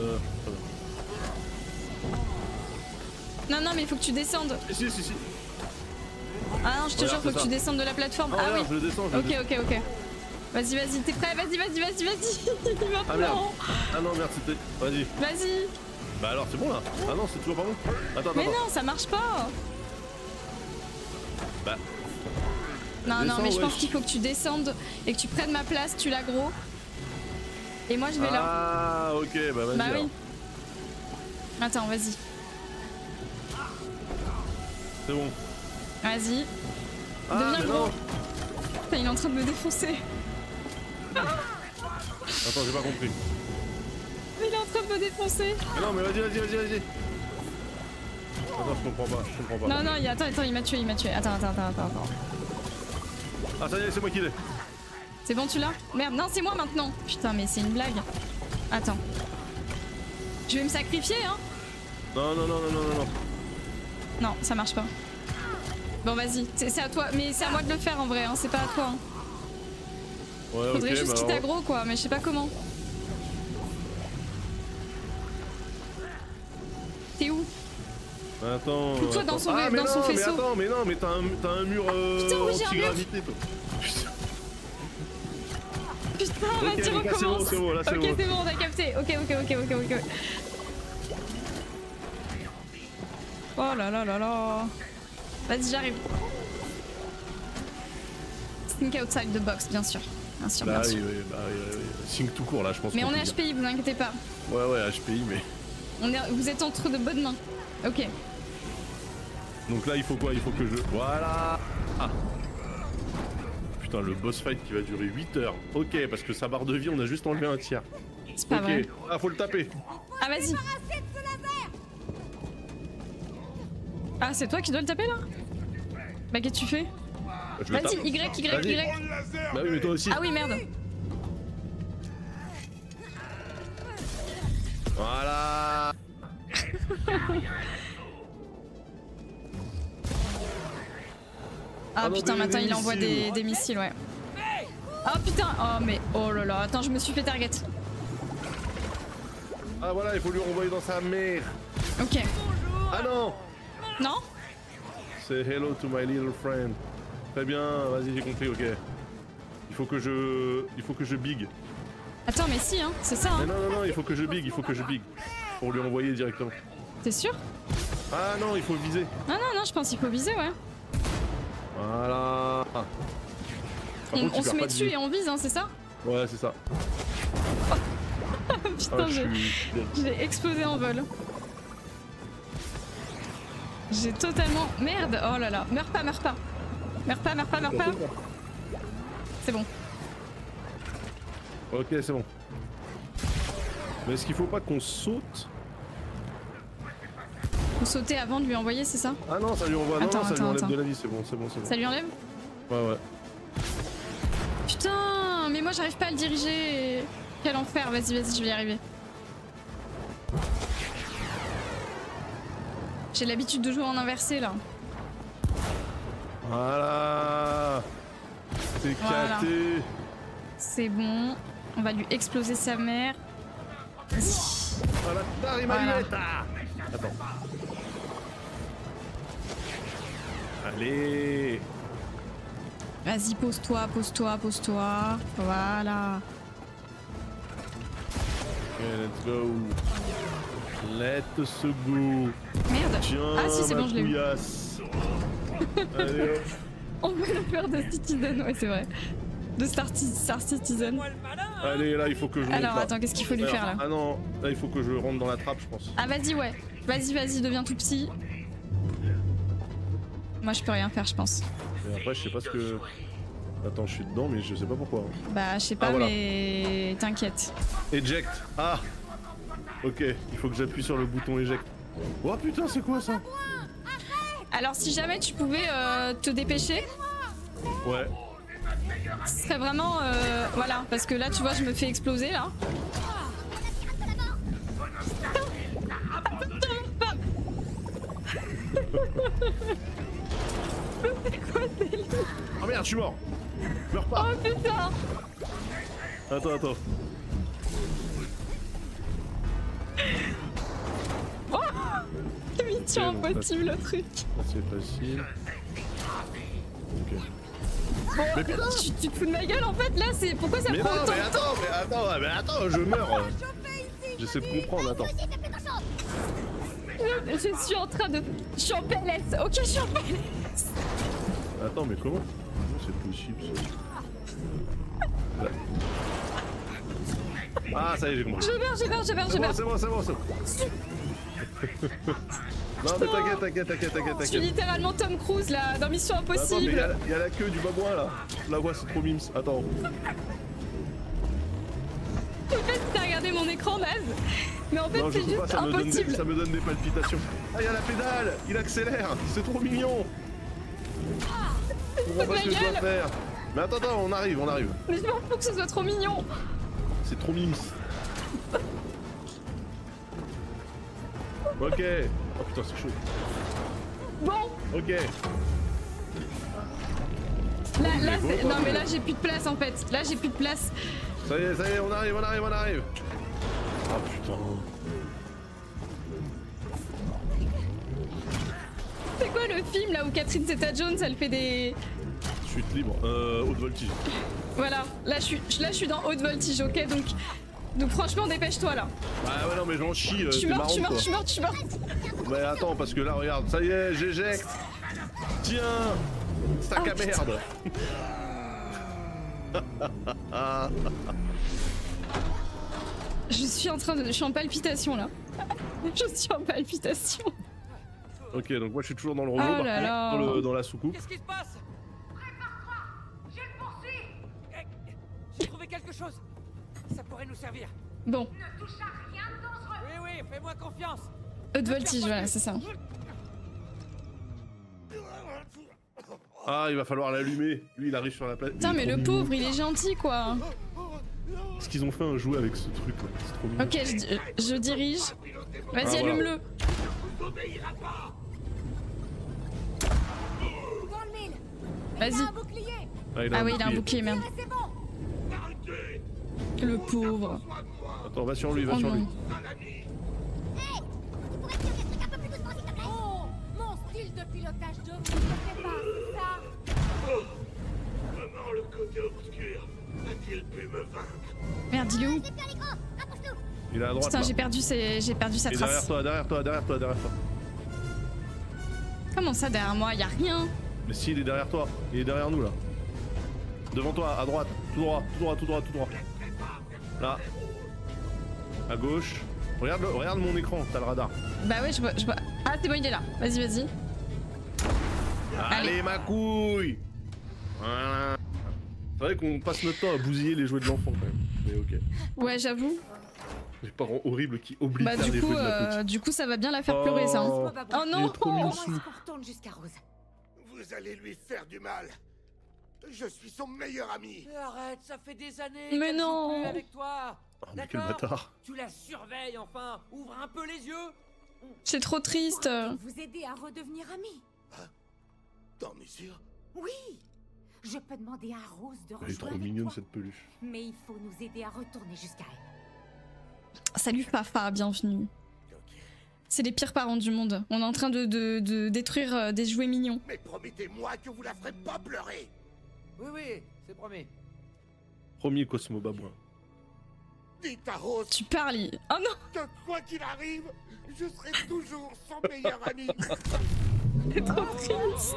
Speaker 2: Non, non, mais il faut que tu descendes.
Speaker 1: Si.
Speaker 2: Ah non, je te
Speaker 1: Regarde,
Speaker 2: jure, faut
Speaker 1: c'est
Speaker 2: que tu
Speaker 1: ça.
Speaker 2: descendes de la plateforme.
Speaker 1: Ah,
Speaker 2: Ah oui.
Speaker 1: regarde, je le descends, je le
Speaker 2: Ok. Vas-y, t'es prêt? Vas-y.
Speaker 1: Ah merde.
Speaker 2: Maintenant.
Speaker 1: Ah non merde c'était. Vas-y.
Speaker 2: Vas-y.
Speaker 1: Bah alors c'est bon là. Ah non c'est toujours pas bon. Attends.
Speaker 2: Mais non, ça marche pas.
Speaker 1: Bah.
Speaker 2: Non,
Speaker 1: Descends,
Speaker 2: mais je pense
Speaker 1: wesh.
Speaker 2: qu'il faut que tu descendes et que tu prennes ma place, tu l'aggro. Et moi je vais là.
Speaker 1: Ah ok bah vas-y.
Speaker 2: Bah
Speaker 1: alors.
Speaker 2: oui. Attends, vas-y.
Speaker 1: C'est bon.
Speaker 2: Vas-y.
Speaker 1: Ah
Speaker 2: Deviens
Speaker 1: mais
Speaker 2: gros.
Speaker 1: non.
Speaker 2: Putain, il est en train de me défoncer.
Speaker 1: Attends j'ai pas compris.
Speaker 2: Il est en train de me défoncer.
Speaker 1: Mais non mais vas-y. Attends je comprends pas.
Speaker 2: Non, attends, il m'a tué. Attends.
Speaker 1: Ah ça y est c'est moi qui l'ai.
Speaker 2: C'est bon, tu l'as? Merde, non, c'est moi maintenant. Putain, mais c'est une blague. Attends. Je vais me sacrifier, hein?
Speaker 1: Non.
Speaker 2: Non, ça marche pas. Bon, vas-y, c'est à toi. Mais c'est à moi de le faire en vrai, hein. C'est pas à toi. Hein.
Speaker 1: Ouais
Speaker 2: Faudrait
Speaker 1: ok
Speaker 2: juste
Speaker 1: bah
Speaker 2: qu'il
Speaker 1: alors.
Speaker 2: t'aggro, quoi. Mais je sais pas comment. T'es où?
Speaker 1: Attends.
Speaker 2: Fous-toi dans son-
Speaker 1: Ah, mais
Speaker 2: dans son
Speaker 1: non,
Speaker 2: faisceau.
Speaker 1: Mais attends mais t'as un mur
Speaker 2: Putain, oui, j'ai un mur.
Speaker 1: anti-gravité toi. Putain.
Speaker 2: Putain,
Speaker 1: Ok,
Speaker 2: vas-y,
Speaker 1: donc là,
Speaker 2: recommence.
Speaker 1: c'est bon, là, c'est
Speaker 2: ok,
Speaker 1: bon.
Speaker 2: c'est bon, on a capté. Ok. Oh là. Vas-y, j'arrive. Think outside the box, bien sûr. Bien sûr.
Speaker 1: Bah oui. Sync tout court là je pense.
Speaker 2: Mais
Speaker 1: qu'on
Speaker 2: on
Speaker 1: peut
Speaker 2: est
Speaker 1: dire.
Speaker 2: HPI, vous inquiétez pas.
Speaker 1: Ouais HPI mais.
Speaker 2: Vous êtes entre de bonnes mains. Ok.
Speaker 1: Donc là il faut quoi? Il faut que je... Voilà. Ah. Putain le boss fight qui va durer 8 heures. Ok parce que sa barre de vie on a juste enlevé un tiers.
Speaker 2: C'est pas
Speaker 1: ok.
Speaker 2: vrai.
Speaker 1: Ah faut le taper.
Speaker 2: Ah, vas-y. Ah, c'est toi qui dois le taper là? Bah, qu'est-ce que tu fais?
Speaker 1: Je le
Speaker 2: Vas-y,
Speaker 1: tape.
Speaker 2: Y.
Speaker 1: Vas-y.
Speaker 4: Oh, le laser.
Speaker 1: Bah oui mais toi aussi.
Speaker 2: Ah oui, merde.
Speaker 1: Voilà.
Speaker 2: Ah
Speaker 1: non,
Speaker 2: putain,
Speaker 1: des
Speaker 2: maintenant il envoie
Speaker 1: missiles.
Speaker 2: des missiles, ouais. Oh putain, oh là là, attends, je me suis fait target.
Speaker 1: Ah voilà il faut lui renvoyer dans sa mère.
Speaker 2: Ok.
Speaker 1: Ah non.
Speaker 2: Non?
Speaker 1: C'est hello to my little friend. Très bien, vas-y j'ai compris, ok. Il faut que je big.
Speaker 2: Attends, mais si, hein, c'est ça,
Speaker 1: Mais
Speaker 2: hein.
Speaker 1: non, il faut que je big. Pour lui envoyer directement.
Speaker 2: T'es sûr?
Speaker 1: Ah non, il faut viser.
Speaker 2: Non, je pense qu'il faut viser, ouais.
Speaker 1: Voilà. Par
Speaker 2: On
Speaker 1: contre, tu
Speaker 2: se
Speaker 1: perds
Speaker 2: met
Speaker 1: pas de
Speaker 2: dessus
Speaker 1: vie.
Speaker 2: et on vise, hein, c'est ça?
Speaker 1: Ouais, c'est ça.
Speaker 2: Putain,
Speaker 1: Ah, je suis...
Speaker 2: j'ai explosé en vol. J'ai totalement... Merde, oh là là, meurs pas. C'est bon.
Speaker 1: Ok, c'est bon. Mais est-ce qu'il faut pas qu'on saute?
Speaker 2: Faut sauter avant de lui envoyer, c'est ça?
Speaker 1: Ah non, ça lui envoie.
Speaker 2: Attends,
Speaker 1: non, ça lui enlève
Speaker 2: attends.
Speaker 1: de la vie, c'est bon.
Speaker 2: Ça lui enlève?
Speaker 1: Ouais.
Speaker 2: Putain, mais moi j'arrive pas à le diriger. Quel enfer, vas-y, je vais y arriver. J'ai l'habitude de jouer en inversé là.
Speaker 1: Voilà. C'est
Speaker 2: Voilà.
Speaker 1: caté.
Speaker 2: C'est bon. On va lui exploser sa mère. Vas-y.
Speaker 1: Voilà, Tarimalueta. Attends. Allez.
Speaker 2: Vas-y, pose-toi. Voilà.
Speaker 1: Let's go.
Speaker 2: Merde.
Speaker 1: Tiens,
Speaker 2: Ah si, c'est
Speaker 1: ma
Speaker 2: bon, je l'ai eu.
Speaker 1: couillasse. Allez hop.
Speaker 2: On peut le faire de Citizen, ouais, c'est vrai. De Star Citizen.
Speaker 1: Allez, là, il faut que je monte.
Speaker 2: Alors,
Speaker 1: là.
Speaker 2: attends, qu'est-ce qu'il faut lui faire là?
Speaker 1: Ah non, là, il faut que je rentre dans la trappe, je pense.
Speaker 2: Ah, vas-y, ouais. Vas-y, deviens tout psy. Moi, je peux rien faire, je pense.
Speaker 1: Et après, je sais pas ce que. Attends, je suis dedans, mais je sais pas pourquoi.
Speaker 2: Bah, je sais pas,
Speaker 1: voilà.
Speaker 2: mais t'inquiète.
Speaker 1: Eject. Ah. Ok, il faut que j'appuie sur le bouton eject. Oh putain, c'est quoi ça?
Speaker 2: Alors, si jamais tu pouvais te dépêcher,
Speaker 1: Ouais.
Speaker 2: ce serait vraiment... voilà, parce que là, tu vois, je me fais exploser, là. C'est quoi ce délire?
Speaker 1: Oh merde, je suis mort. Meurs pas.
Speaker 2: Oh putain.
Speaker 1: Attends.
Speaker 2: Oh, mission
Speaker 1: Ok, donc
Speaker 2: impossible le truc.
Speaker 1: Ça c'est facile. Ok.
Speaker 2: Bon,
Speaker 1: Mais putain.
Speaker 2: tu te fous de ma gueule en fait là, c'est pourquoi ça
Speaker 1: Mais
Speaker 2: prend
Speaker 1: non,
Speaker 2: autant
Speaker 1: mais
Speaker 2: de temps?
Speaker 1: attends, je meurs. J'essaie de comprendre, attends.
Speaker 2: Je suis en train de... Je suis en PLS. Ok, je suis en PLS.
Speaker 1: Attends, mais comment c'est possible ça? Là. Ah, ça y est, j'ai compris.
Speaker 2: Je meurs.
Speaker 1: C'est bon. Non, mais t'inquiète.
Speaker 2: Je suis littéralement Tom Cruise là, dans Mission
Speaker 1: Attends, mais
Speaker 2: Impossible.
Speaker 1: il y a la queue du babouin là. La voix, c'est trop mimes. Attends.
Speaker 2: Je sais pas si t'as regardé mon écran naze, mais en fait
Speaker 1: Non, je
Speaker 2: c'est
Speaker 1: peux pas,
Speaker 2: juste
Speaker 1: ça
Speaker 2: impossible.
Speaker 1: me donne des palpitations. Ah, il y a la pédale. Il accélère. C'est trop mignon. Je comprends pas ce que je dois faire. Mais attends, on arrive.
Speaker 2: Mais je m'en fous que ce soit trop mignon.
Speaker 1: C'est trop mimes. Ok. Oh putain, c'est chaud.
Speaker 2: Bon,
Speaker 1: Ok.
Speaker 2: là
Speaker 1: bon,
Speaker 2: c'est...
Speaker 1: bon,
Speaker 2: Non mais
Speaker 1: bon.
Speaker 2: là j'ai plus de place en fait. Là j'ai plus de place.
Speaker 1: Ça y est, on arrive. Ah putain.
Speaker 2: C'est quoi le film là où Catherine Zeta-Jones elle fait des...
Speaker 1: Chute libre. Haute voltige.
Speaker 2: Voilà, là je suis dans haute voltige, ok, donc franchement dépêche-toi là.
Speaker 1: Ah ouais, non, mais j'en chie.
Speaker 2: Je suis
Speaker 1: c'est
Speaker 2: morte,
Speaker 1: marrant,
Speaker 2: je suis
Speaker 1: quoi.
Speaker 2: morte.
Speaker 1: Mais attends, parce que là, regarde, ça y est, j'éjecte. Tiens, sac à merde.
Speaker 2: Je suis en palpitation là. Je suis en palpitation.
Speaker 1: Ok, donc moi je suis toujours dans le rouleau,
Speaker 2: Oh
Speaker 1: par
Speaker 2: là
Speaker 1: contre,
Speaker 2: là.
Speaker 1: dans la soucoupe.
Speaker 3: Qu'est-ce qui se passe? Prépare-toi! Je le poursuis! J'ai trouvé quelque chose. Ça pourrait nous servir.
Speaker 2: Bon,
Speaker 5: Ne touche à rien de dangereux.
Speaker 3: Oui, fais-moi confiance.
Speaker 2: haute voltige, voilà, c'est ça.
Speaker 1: Ah, il va falloir l'allumer. Lui, il arrive sur la plate.
Speaker 2: Putain, mais le pauvre, il est gentil quoi.
Speaker 1: Est-ce qu'ils ont fait un jouet avec ce truc là? C'est trop mignon.
Speaker 2: Ok, je dirige. Vas-y,
Speaker 1: Ah, voilà.
Speaker 2: allume-le.
Speaker 5: Dans le mille.
Speaker 2: Vas-y.
Speaker 5: Un bouclier.
Speaker 1: Ah,
Speaker 2: Ah oui, il a un bouclier, merde.
Speaker 5: C'est bon.
Speaker 2: Le pauvre.
Speaker 1: Attends, va sur lui, va
Speaker 2: Oh
Speaker 1: sur lui.
Speaker 2: non.
Speaker 5: Hey, tu pourrais tirer des trucs un peu plus doucement, s'il te plaît. Oh, mon style de pilotage de vous ne te fait pas, c'est ça?
Speaker 7: Comment le côté obscur a-t-il pu me vaincre?
Speaker 2: Merde, il est où?
Speaker 5: J'ai plus à l'écran. Rapproche-nous.
Speaker 1: Il est à droite.
Speaker 2: Putain,
Speaker 1: là.
Speaker 2: j'ai perdu sa
Speaker 1: Et derrière
Speaker 2: trace.
Speaker 1: toi.
Speaker 2: Comment ça derrière moi? Y a rien.
Speaker 1: Mais si, il est derrière toi. Il est derrière nous là. Devant toi, à droite. Tout droit. Là. À gauche. Regarde mon écran, t'as le radar.
Speaker 2: Bah ouais, je vois. Ah, c'est bon, il est là. Vas-y.
Speaker 1: Allez, ma couille. Voilà. C'est vrai qu'on passe notre temps à bousiller les jouets de l'enfant quand même. Mais ok.
Speaker 2: Ouais, j'avoue.
Speaker 1: Les parents horribles qui oublient
Speaker 2: Bah
Speaker 1: de faire des jouets de la petite.
Speaker 2: du coup, ça va bien la faire pleurer ça. Hein.
Speaker 1: Oh.
Speaker 2: Oh
Speaker 1: Il
Speaker 2: non.
Speaker 1: est trop mignon.
Speaker 5: Comment est-ce qu'on retourne jusqu'à Rose?
Speaker 7: Vous allez lui faire du mal. Je suis son meilleur ami.
Speaker 3: Mais arrête, ça fait des années
Speaker 2: Mais
Speaker 3: qu'elle joue
Speaker 2: non.
Speaker 3: plus avec toi.
Speaker 1: Oh, mais quel
Speaker 3: D'accord?
Speaker 1: bâtard.
Speaker 3: Tu la surveilles enfin. Ouvre un peu les yeux.
Speaker 2: C'est trop triste.
Speaker 5: Vous aider à redevenir amis?
Speaker 7: T'en es sûr?
Speaker 5: Oui. Je peux demander à Rose de
Speaker 1: Elle est
Speaker 5: rejoindre
Speaker 1: trop
Speaker 5: avec
Speaker 1: mignonne
Speaker 5: toi.
Speaker 1: cette peluche.
Speaker 5: Mais il faut nous aider à retourner jusqu'à elle.
Speaker 2: Salut Fafa, bienvenue.
Speaker 7: Ok.
Speaker 2: C'est les pires parents du monde. On est en train de détruire des jouets mignons.
Speaker 7: Mais promettez-moi que vous la ferez pas pleurer.
Speaker 3: Oui, c'est promis.
Speaker 1: Premier Cosmo Babouin.
Speaker 7: Dites à Rose
Speaker 2: Tu parles. Oh non.
Speaker 7: que quoi qu'il arrive, je serai toujours son meilleur ami.
Speaker 2: C'est trop triste.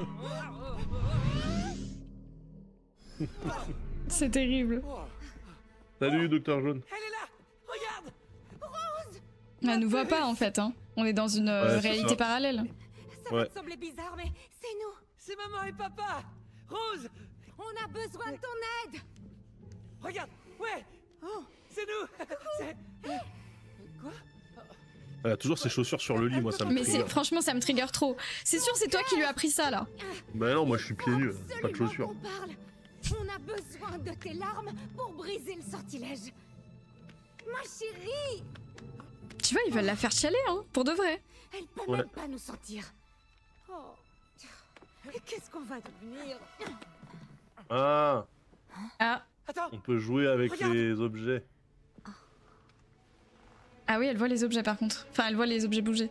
Speaker 2: C'est terrible.
Speaker 1: Salut, Docteur Jaune.
Speaker 3: Elle est là. Regarde.
Speaker 2: Elle nous voit pas en fait. Hein. On est dans une
Speaker 1: Ouais, c'est
Speaker 2: réalité
Speaker 1: ça.
Speaker 2: parallèle.
Speaker 5: Ça
Speaker 1: Ouais.
Speaker 5: va te sembler bizarre, mais c'est nous.
Speaker 3: C'est maman et papa. Rose.
Speaker 5: On a besoin de ton aide.
Speaker 3: Regarde. Ouais.
Speaker 5: Oh.
Speaker 3: C'est nous. C'est... Quoi?
Speaker 1: Elle a toujours ses chaussures sur le lit, moi ça me
Speaker 2: Mais
Speaker 1: trigger.
Speaker 2: franchement, ça me trigger trop. C'est sûr, c'est toi qui lui as pris ça là.
Speaker 1: Bah non, moi je suis pieds nus, pas de
Speaker 5: Absolument
Speaker 1: chaussures.
Speaker 5: qu'on parle. On a besoin de tes larmes pour briser le sortilège. Ma chérie,
Speaker 2: Tu vois, ils veulent la faire chialer, hein, pour de vrai.
Speaker 5: elle peut
Speaker 1: Ouais.
Speaker 5: même pas nous sentir. Oh. Qu'est-ce qu'on va devenir?
Speaker 1: Ah,
Speaker 2: Ah.
Speaker 3: Attends.
Speaker 1: on peut jouer avec
Speaker 3: Regarde.
Speaker 1: les objets.
Speaker 2: Ah oui, elle voit les objets par contre. Enfin, elle voit les objets bouger.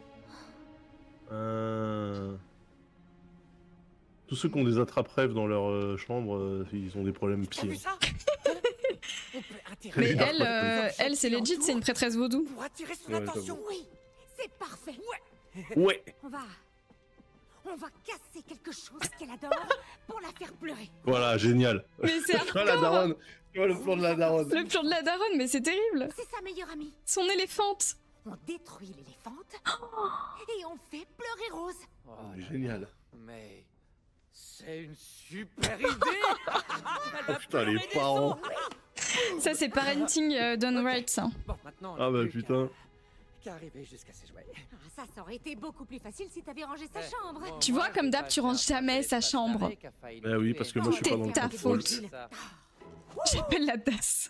Speaker 1: Tous ceux qui ont des attrape-rêves dans leur chambre, ils ont des problèmes
Speaker 3: T'as vu
Speaker 1: psy.
Speaker 3: ça? On peut intéresser
Speaker 2: Mais
Speaker 1: bizarre,
Speaker 2: elle c'est legit, c'est une prêtresse vaudou.
Speaker 3: pour attirer son
Speaker 1: Ouais,
Speaker 3: attention.
Speaker 5: Oui, c'est parfait.
Speaker 1: Ouais.
Speaker 5: On va casser quelque chose qu'elle adore pour la faire pleurer.
Speaker 1: Voilà, génial.
Speaker 2: Mais c'est
Speaker 1: Tu vois la daronne. Tu vois le plan de la daronne.
Speaker 2: Le plan de la daronne, mais c'est terrible.
Speaker 5: C'est sa meilleure amie.
Speaker 2: Son éléphante.
Speaker 5: On détruit l'éléphante et on fait pleurer Rose.
Speaker 3: Oh,
Speaker 1: Génial.
Speaker 3: mais c'est une super idée.
Speaker 1: Oh putain, les parents.
Speaker 2: Ça c'est parenting done right ça.
Speaker 3: Bon, maintenant.
Speaker 1: Ah bah
Speaker 3: plus
Speaker 1: putain.
Speaker 3: Qu'à arriver jusqu'à ses jouets.
Speaker 5: Ah, ça aurait été beaucoup plus facile si t'avais rangé sa chambre.
Speaker 2: Tu vois, comme d'hab, tu ranges jamais sa chambre.
Speaker 1: Eh oui, parce que moi je suis
Speaker 2: Tout
Speaker 1: pas
Speaker 2: est
Speaker 1: dans le
Speaker 2: ta
Speaker 1: contrôle.
Speaker 2: faute. J'appelle la DAS.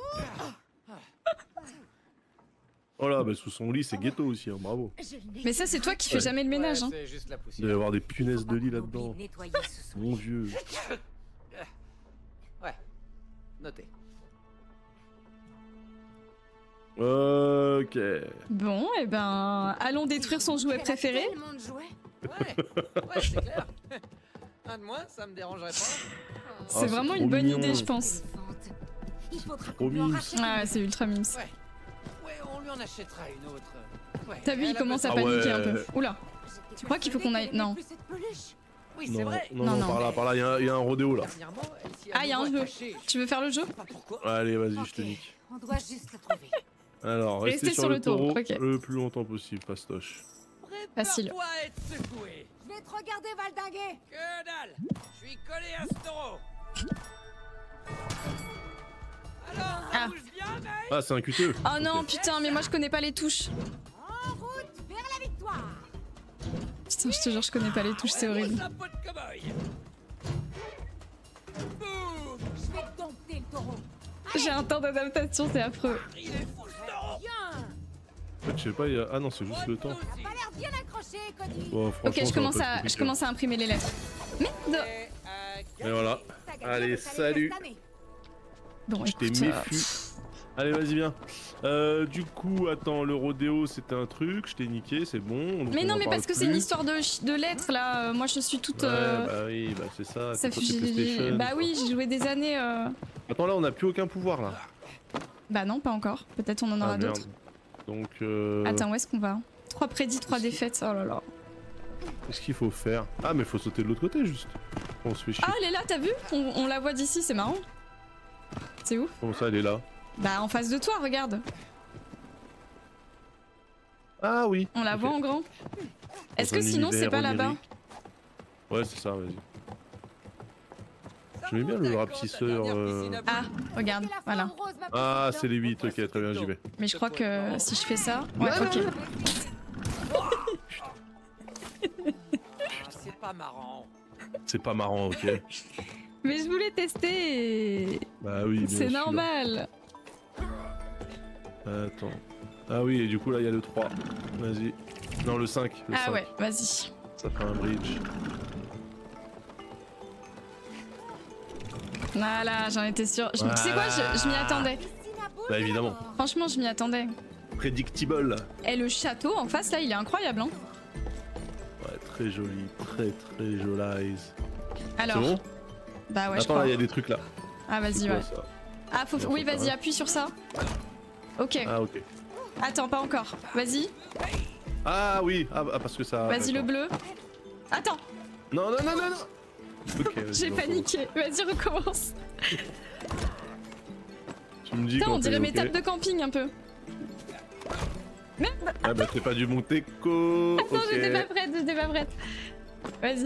Speaker 1: Oh là, bah sous son lit, c'est ghetto aussi, hein, bravo.
Speaker 2: Mais ça c'est toi qui fais jamais le ménage hein.
Speaker 3: C'est juste la
Speaker 1: Il
Speaker 3: poussière.
Speaker 1: doit y avoir des punaises
Speaker 5: Faut
Speaker 1: de
Speaker 5: pas
Speaker 1: lit
Speaker 5: qu'on oublie
Speaker 1: là-dedans.
Speaker 5: de nettoyer sous son
Speaker 1: Mon
Speaker 5: lit.
Speaker 1: dieu.
Speaker 3: Ouais. Noté.
Speaker 1: Ok.
Speaker 2: Bon, et ben, allons détruire son jouet
Speaker 5: Elle a
Speaker 2: préféré.
Speaker 5: tellement de jouets.
Speaker 3: Ouais, c'est clair. Un de moins, ça me dérangerait pas.
Speaker 2: C'est
Speaker 1: c'est
Speaker 2: vraiment
Speaker 1: trop
Speaker 2: une bonne
Speaker 1: mignon.
Speaker 2: idée, je pense.
Speaker 5: Éléphante. Il faudra
Speaker 1: trop
Speaker 5: qu'on lui en
Speaker 1: mimes.
Speaker 5: rachète.
Speaker 2: Ah, c'est ultra mimes.
Speaker 3: Ouais. Ouais, on lui en achètera une autre. Ouais.
Speaker 2: T'as vu, il
Speaker 3: Elle a
Speaker 2: commence à
Speaker 3: besoin-
Speaker 1: Ah
Speaker 2: paniquer
Speaker 1: ouais.
Speaker 2: un peu. Oula.
Speaker 5: J'étais
Speaker 2: Tu crois qu'il faut qu'on aille-
Speaker 5: persuadée qu'elle
Speaker 2: non.
Speaker 5: aimait plus cette peluche.
Speaker 3: Oui, c'est
Speaker 1: Non,
Speaker 3: vrai.
Speaker 1: non,
Speaker 2: Non,
Speaker 1: non,
Speaker 2: non.
Speaker 1: par là, il y a un rodéo là.
Speaker 3: Dernièrement, elle s'y est
Speaker 2: Ah, il y a
Speaker 3: à
Speaker 2: un
Speaker 3: nouveau
Speaker 2: jeu.
Speaker 3: attachée.
Speaker 2: Tu veux faire le jeu?
Speaker 3: Je sais pas pourquoi.
Speaker 1: Allez, vas-y, je
Speaker 5: Ok,
Speaker 1: te nique.
Speaker 5: on doit juste la trouver.
Speaker 1: Alors,
Speaker 2: Restez
Speaker 1: restez sur le
Speaker 2: tour,
Speaker 1: taureau
Speaker 2: ok.
Speaker 1: le plus longtemps possible, fastoche.
Speaker 2: Facile.
Speaker 3: Prépare-toi à être secoué.
Speaker 5: Je vais te regarder valdinguer.
Speaker 3: Que dalle. Je suis collé à ce taureau. Alors, ça
Speaker 2: Ah.
Speaker 3: bouge bien, mec.
Speaker 1: Ah, c'est un QTE.
Speaker 2: Oh non, putain, mais moi je connais pas les touches.
Speaker 5: En route vers la victoire.
Speaker 2: Putain, je te jure, je connais pas les touches, c'est horrible.
Speaker 3: Sa peau de cow-boy. Boum.
Speaker 5: Je vais dompter le taureau.
Speaker 2: J'ai un temps d'adaptation, c'est affreux.
Speaker 3: Il est fou, ce taureau.
Speaker 5: Bien.
Speaker 1: En fait, je sais pas, il y a... Ah non, c'est juste le temps.
Speaker 5: T'as pas l'air bien accroché, Cody.
Speaker 1: Bon, franchement,
Speaker 2: Ok, je
Speaker 1: c'est un
Speaker 2: commence,
Speaker 1: peu
Speaker 2: à,
Speaker 1: compliqué.
Speaker 2: je commence à imprimer les lettres. Merde.
Speaker 1: Et voilà.
Speaker 5: T'as gagné
Speaker 1: Allez,
Speaker 5: avec ta
Speaker 1: salut.
Speaker 5: lettre cette année.
Speaker 2: Bon,
Speaker 1: Je t'ai
Speaker 2: écoute,
Speaker 1: méfu. Allez, vas-y, viens. Du coup, attends, le rodéo, c'était un truc, je t'ai niqué, c'est bon. donc
Speaker 2: Mais
Speaker 1: on
Speaker 2: non,
Speaker 1: en
Speaker 2: mais
Speaker 1: parle
Speaker 2: parce que c'est
Speaker 1: plus.
Speaker 2: une histoire de lettres là. Moi je suis toute.
Speaker 1: Ouais, bah oui, bah c'est ça.
Speaker 2: ça
Speaker 1: c'est
Speaker 2: fait-
Speaker 1: sur tes PlayStation.
Speaker 2: Bah oui, j'ai joué des années.
Speaker 1: Attends, là, on n'a plus aucun pouvoir, là.
Speaker 2: Bah non, pas encore. Peut-être on en aura
Speaker 1: Ah,
Speaker 2: d'autres.
Speaker 1: merde. Donc,
Speaker 2: Attends, où est-ce qu'on va? 3 prédits, 3 défaites. Oh là là.
Speaker 1: qu'est-ce qu'il faut faire? Ah, mais faut sauter de l'autre côté, juste. On se fait chier.
Speaker 2: Ah, elle est là, t'as vu? On la voit d'ici, c'est marrant. C'est ouf.
Speaker 1: Comment ça, elle est là?
Speaker 2: Bah en face de toi, regarde.
Speaker 1: Ah oui.
Speaker 2: On la
Speaker 1: Ok.
Speaker 2: voit en grand. Est-ce
Speaker 1: Dans
Speaker 2: que
Speaker 1: un
Speaker 2: sinon c'est
Speaker 1: univers
Speaker 2: pas là-bas?
Speaker 1: onirique. Ouais, c'est ça, vas-y. J'aimais bien le rapetisseur.
Speaker 2: Ah, regarde,
Speaker 5: C'est la
Speaker 2: voilà.
Speaker 5: femme rose, ma
Speaker 1: Ah,
Speaker 5: petite
Speaker 1: c'est les 8, ok, très bien, j'y vais.
Speaker 2: Mais je crois que si je fais ça. Ouais, ok.
Speaker 3: C'est pas marrant.
Speaker 1: C'est pas marrant, ok.
Speaker 2: Mais je voulais tester.
Speaker 1: Bah oui, bien
Speaker 2: C'est
Speaker 1: sûr.
Speaker 2: normal.
Speaker 1: Attends. Ah oui, et du coup là il y a le 3. Vas-y. Non, le 5. Le
Speaker 2: Ah
Speaker 1: 5.
Speaker 2: ouais, vas-y.
Speaker 1: Ça fait un bridge.
Speaker 2: Voilà, j'en étais sûre. Tu sais quoi, je m'y attendais.
Speaker 5: Christina Boule,
Speaker 1: Bah évidemment.
Speaker 5: alors.
Speaker 2: Franchement, je m'y attendais.
Speaker 1: Predictable.
Speaker 2: Et le château en face, là, il est incroyable, hein.
Speaker 1: Ouais, très joli. Très très joli.
Speaker 2: Alors,
Speaker 1: C'est bon?
Speaker 2: bah ouais, je
Speaker 1: Attends,
Speaker 2: crois.
Speaker 1: là il y a des trucs là.
Speaker 2: Ah,
Speaker 1: C'est
Speaker 2: vas-y,
Speaker 1: quoi,
Speaker 2: ouais.
Speaker 1: ça
Speaker 2: Ah, faut...
Speaker 1: Non,
Speaker 2: oui,
Speaker 1: faut pas,
Speaker 2: vas-y,
Speaker 1: hein.
Speaker 2: appuie sur ça. Ok.
Speaker 1: Ah ok.
Speaker 2: Attends, pas encore. Vas-y.
Speaker 1: Ah oui, parce que ça.
Speaker 2: Vas-y, le
Speaker 1: d'accord.
Speaker 2: bleu. Attends,
Speaker 1: Non, non, non, non, non. Ok, vas-y,
Speaker 2: j'ai
Speaker 1: on
Speaker 2: paniqué. Vas-y, recommence.
Speaker 1: commence. Tu me dis
Speaker 2: Putain,
Speaker 1: quand
Speaker 2: on dirait
Speaker 1: t'es
Speaker 2: mes
Speaker 1: ok.
Speaker 2: tables de camping un peu.
Speaker 1: Ah bah t'es pas du Monteco.
Speaker 2: Attends,
Speaker 1: Ok.
Speaker 2: j'étais pas prête. Vas-y.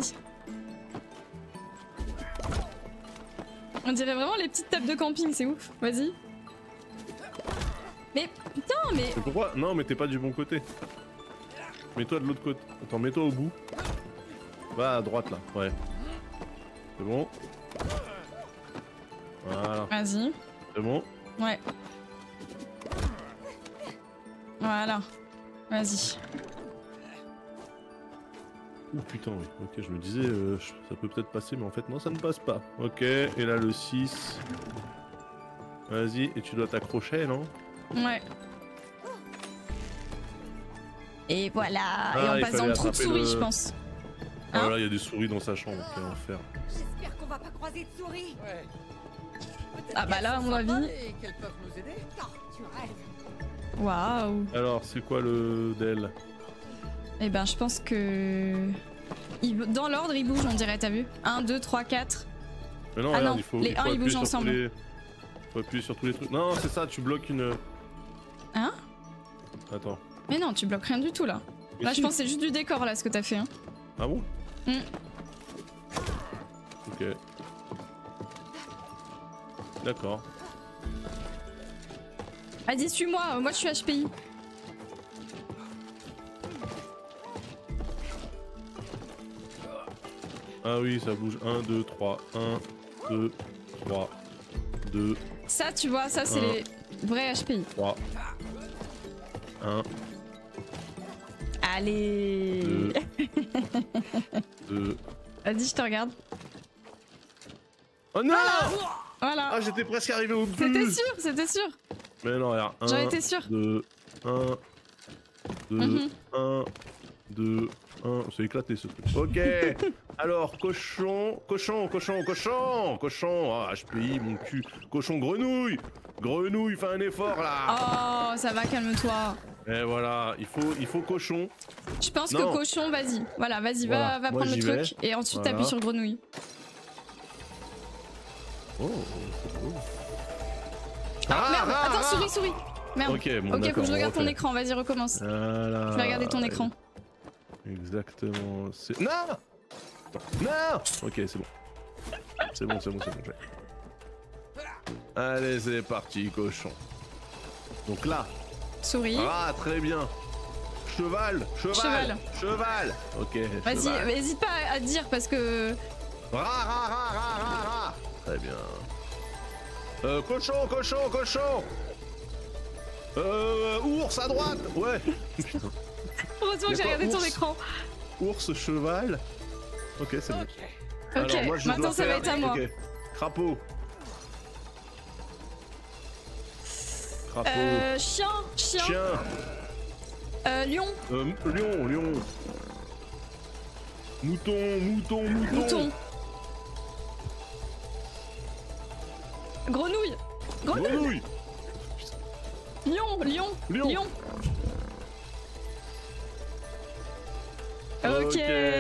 Speaker 2: On dirait vraiment les petites tables de camping, c'est ouf. Vas-y. Mais putain, mais...
Speaker 1: Mais pourquoi? Non, mais t'es pas du bon côté. Mets-toi de l'autre côté. Attends, mets-toi au bout. Va à droite là, ouais. C'est bon. Voilà,
Speaker 2: Vas-y.
Speaker 1: c'est bon.
Speaker 2: Ouais. Voilà. Vas-y.
Speaker 1: Ouh putain, oui. Ok, je me disais, ça peut peut-être passer, mais en fait, non, ça ne passe pas. Ok, et là, le 6. Vas-y, et tu dois t'accrocher, non?
Speaker 2: Ouais. Et voilà,
Speaker 1: Ah,
Speaker 2: et on
Speaker 1: il
Speaker 2: passe dans
Speaker 1: fallait
Speaker 2: le trou de
Speaker 1: attraper
Speaker 2: souris,
Speaker 1: le-
Speaker 2: je pense.
Speaker 1: Ah
Speaker 2: Hein
Speaker 1: là, il y a des souris dans sa chambre, quel enfer.
Speaker 3: J'espère qu'on va pas croiser de souris.
Speaker 6: Ouais.
Speaker 2: Ah bah là, à mon avis.
Speaker 6: Et qu'elles peuvent nous aider.
Speaker 3: Non, tu rêves.
Speaker 2: Waouh.
Speaker 1: Alors, c'est quoi le DEL?
Speaker 2: Eh ben, je pense que. Dans l'ordre, ils bougent, on dirait, t'as vu? 1, 2, 3, 4.
Speaker 1: Mais non,
Speaker 2: Ah
Speaker 1: regarde,
Speaker 2: non,
Speaker 1: il faut,
Speaker 2: les
Speaker 1: il faut
Speaker 2: uns, ils
Speaker 1: appuyer
Speaker 2: bougent
Speaker 1: sur tous
Speaker 2: ensemble.
Speaker 1: les- Faut appuyer sur tous les trucs. Non, c'est ça, tu bloques une...
Speaker 2: Hein?
Speaker 1: Attends.
Speaker 2: Mais non, tu bloques rien du tout là.
Speaker 1: Mais
Speaker 2: Là,
Speaker 1: si.
Speaker 2: je pense que c'est juste du décor là ce que t'as fait. Hein.
Speaker 1: Ah bon?
Speaker 2: Mm.
Speaker 1: Ok. D'accord.
Speaker 2: Vas-y, suis-moi, moi je suis HPI.
Speaker 1: Ah oui, ça bouge. 1, 2, 3. 1, 2, 3, 2,
Speaker 2: Ça, tu vois, ça c'est
Speaker 1: Un.
Speaker 2: les vrais HPI.
Speaker 1: 3. 1,
Speaker 2: Allez.
Speaker 1: 2.
Speaker 2: Vas-y, je te regarde.
Speaker 1: Oh non!
Speaker 2: Voilà.
Speaker 1: Ah, j'étais presque arrivé au
Speaker 2: C'était
Speaker 1: but!
Speaker 2: sûr, c'était sûr.
Speaker 1: Mais non, regarde.
Speaker 2: J'en
Speaker 1: 1,
Speaker 2: étais sûr.
Speaker 1: 2, 1, 2,
Speaker 2: Mhm.
Speaker 1: 1, 2, 1. C'est éclaté ce truc. Ok! Alors, cochon. Ah, HPI, mon cul. Cochon grenouille! Grenouille, fais un effort là!
Speaker 2: Oh, ça va, calme-toi.
Speaker 1: Et voilà, il faut cochon.
Speaker 2: Je pense
Speaker 1: Non.
Speaker 2: que cochon, vas-y. Voilà, vas-y,
Speaker 1: Voilà,
Speaker 2: va
Speaker 1: moi,
Speaker 2: prendre le
Speaker 1: j'y vais.
Speaker 2: truc. Et ensuite,
Speaker 1: Voilà.
Speaker 2: t'appuies sur grenouille.
Speaker 1: Oh, c'est beau.
Speaker 2: Ah, merde, attends, souris. Merde.
Speaker 1: Ok, bon,
Speaker 2: Ok, faut
Speaker 1: d'accord,
Speaker 2: que je
Speaker 1: on
Speaker 2: regarde ton
Speaker 1: refait.
Speaker 2: écran, vas-y, recommence.
Speaker 1: Voilà.
Speaker 2: Je vais regarder ton écran.
Speaker 1: Exactement. C'est... Non! Attends. Non! Ok, c'est bon. C'est bon. j'ai. Allez, c'est parti, cochon. Donc là.
Speaker 2: Souris.
Speaker 1: Ah, très bien. Cheval. Ok.
Speaker 2: Vas-y,
Speaker 1: cheval.
Speaker 2: hésite pas à dire parce que.
Speaker 1: Ra. Très bien. Cochon. Ours à droite. Ouais.
Speaker 2: Heureusement que
Speaker 1: Y a
Speaker 2: j'ai
Speaker 1: quoi,
Speaker 2: regardé ton
Speaker 1: ours
Speaker 2: écran.
Speaker 1: Ours, cheval. Ok, c'est bon.
Speaker 2: Ok,
Speaker 1: Alors, moi, je
Speaker 2: maintenant
Speaker 1: dois
Speaker 2: ça va
Speaker 1: faire-
Speaker 2: être à moi.
Speaker 1: Ok. Crapaud.
Speaker 2: Chien.
Speaker 1: Chien.
Speaker 2: Lion.
Speaker 1: Lion. Mouton.
Speaker 2: Grenouille.
Speaker 1: Grenouille.
Speaker 2: Lion.
Speaker 1: Lion.
Speaker 2: Ok.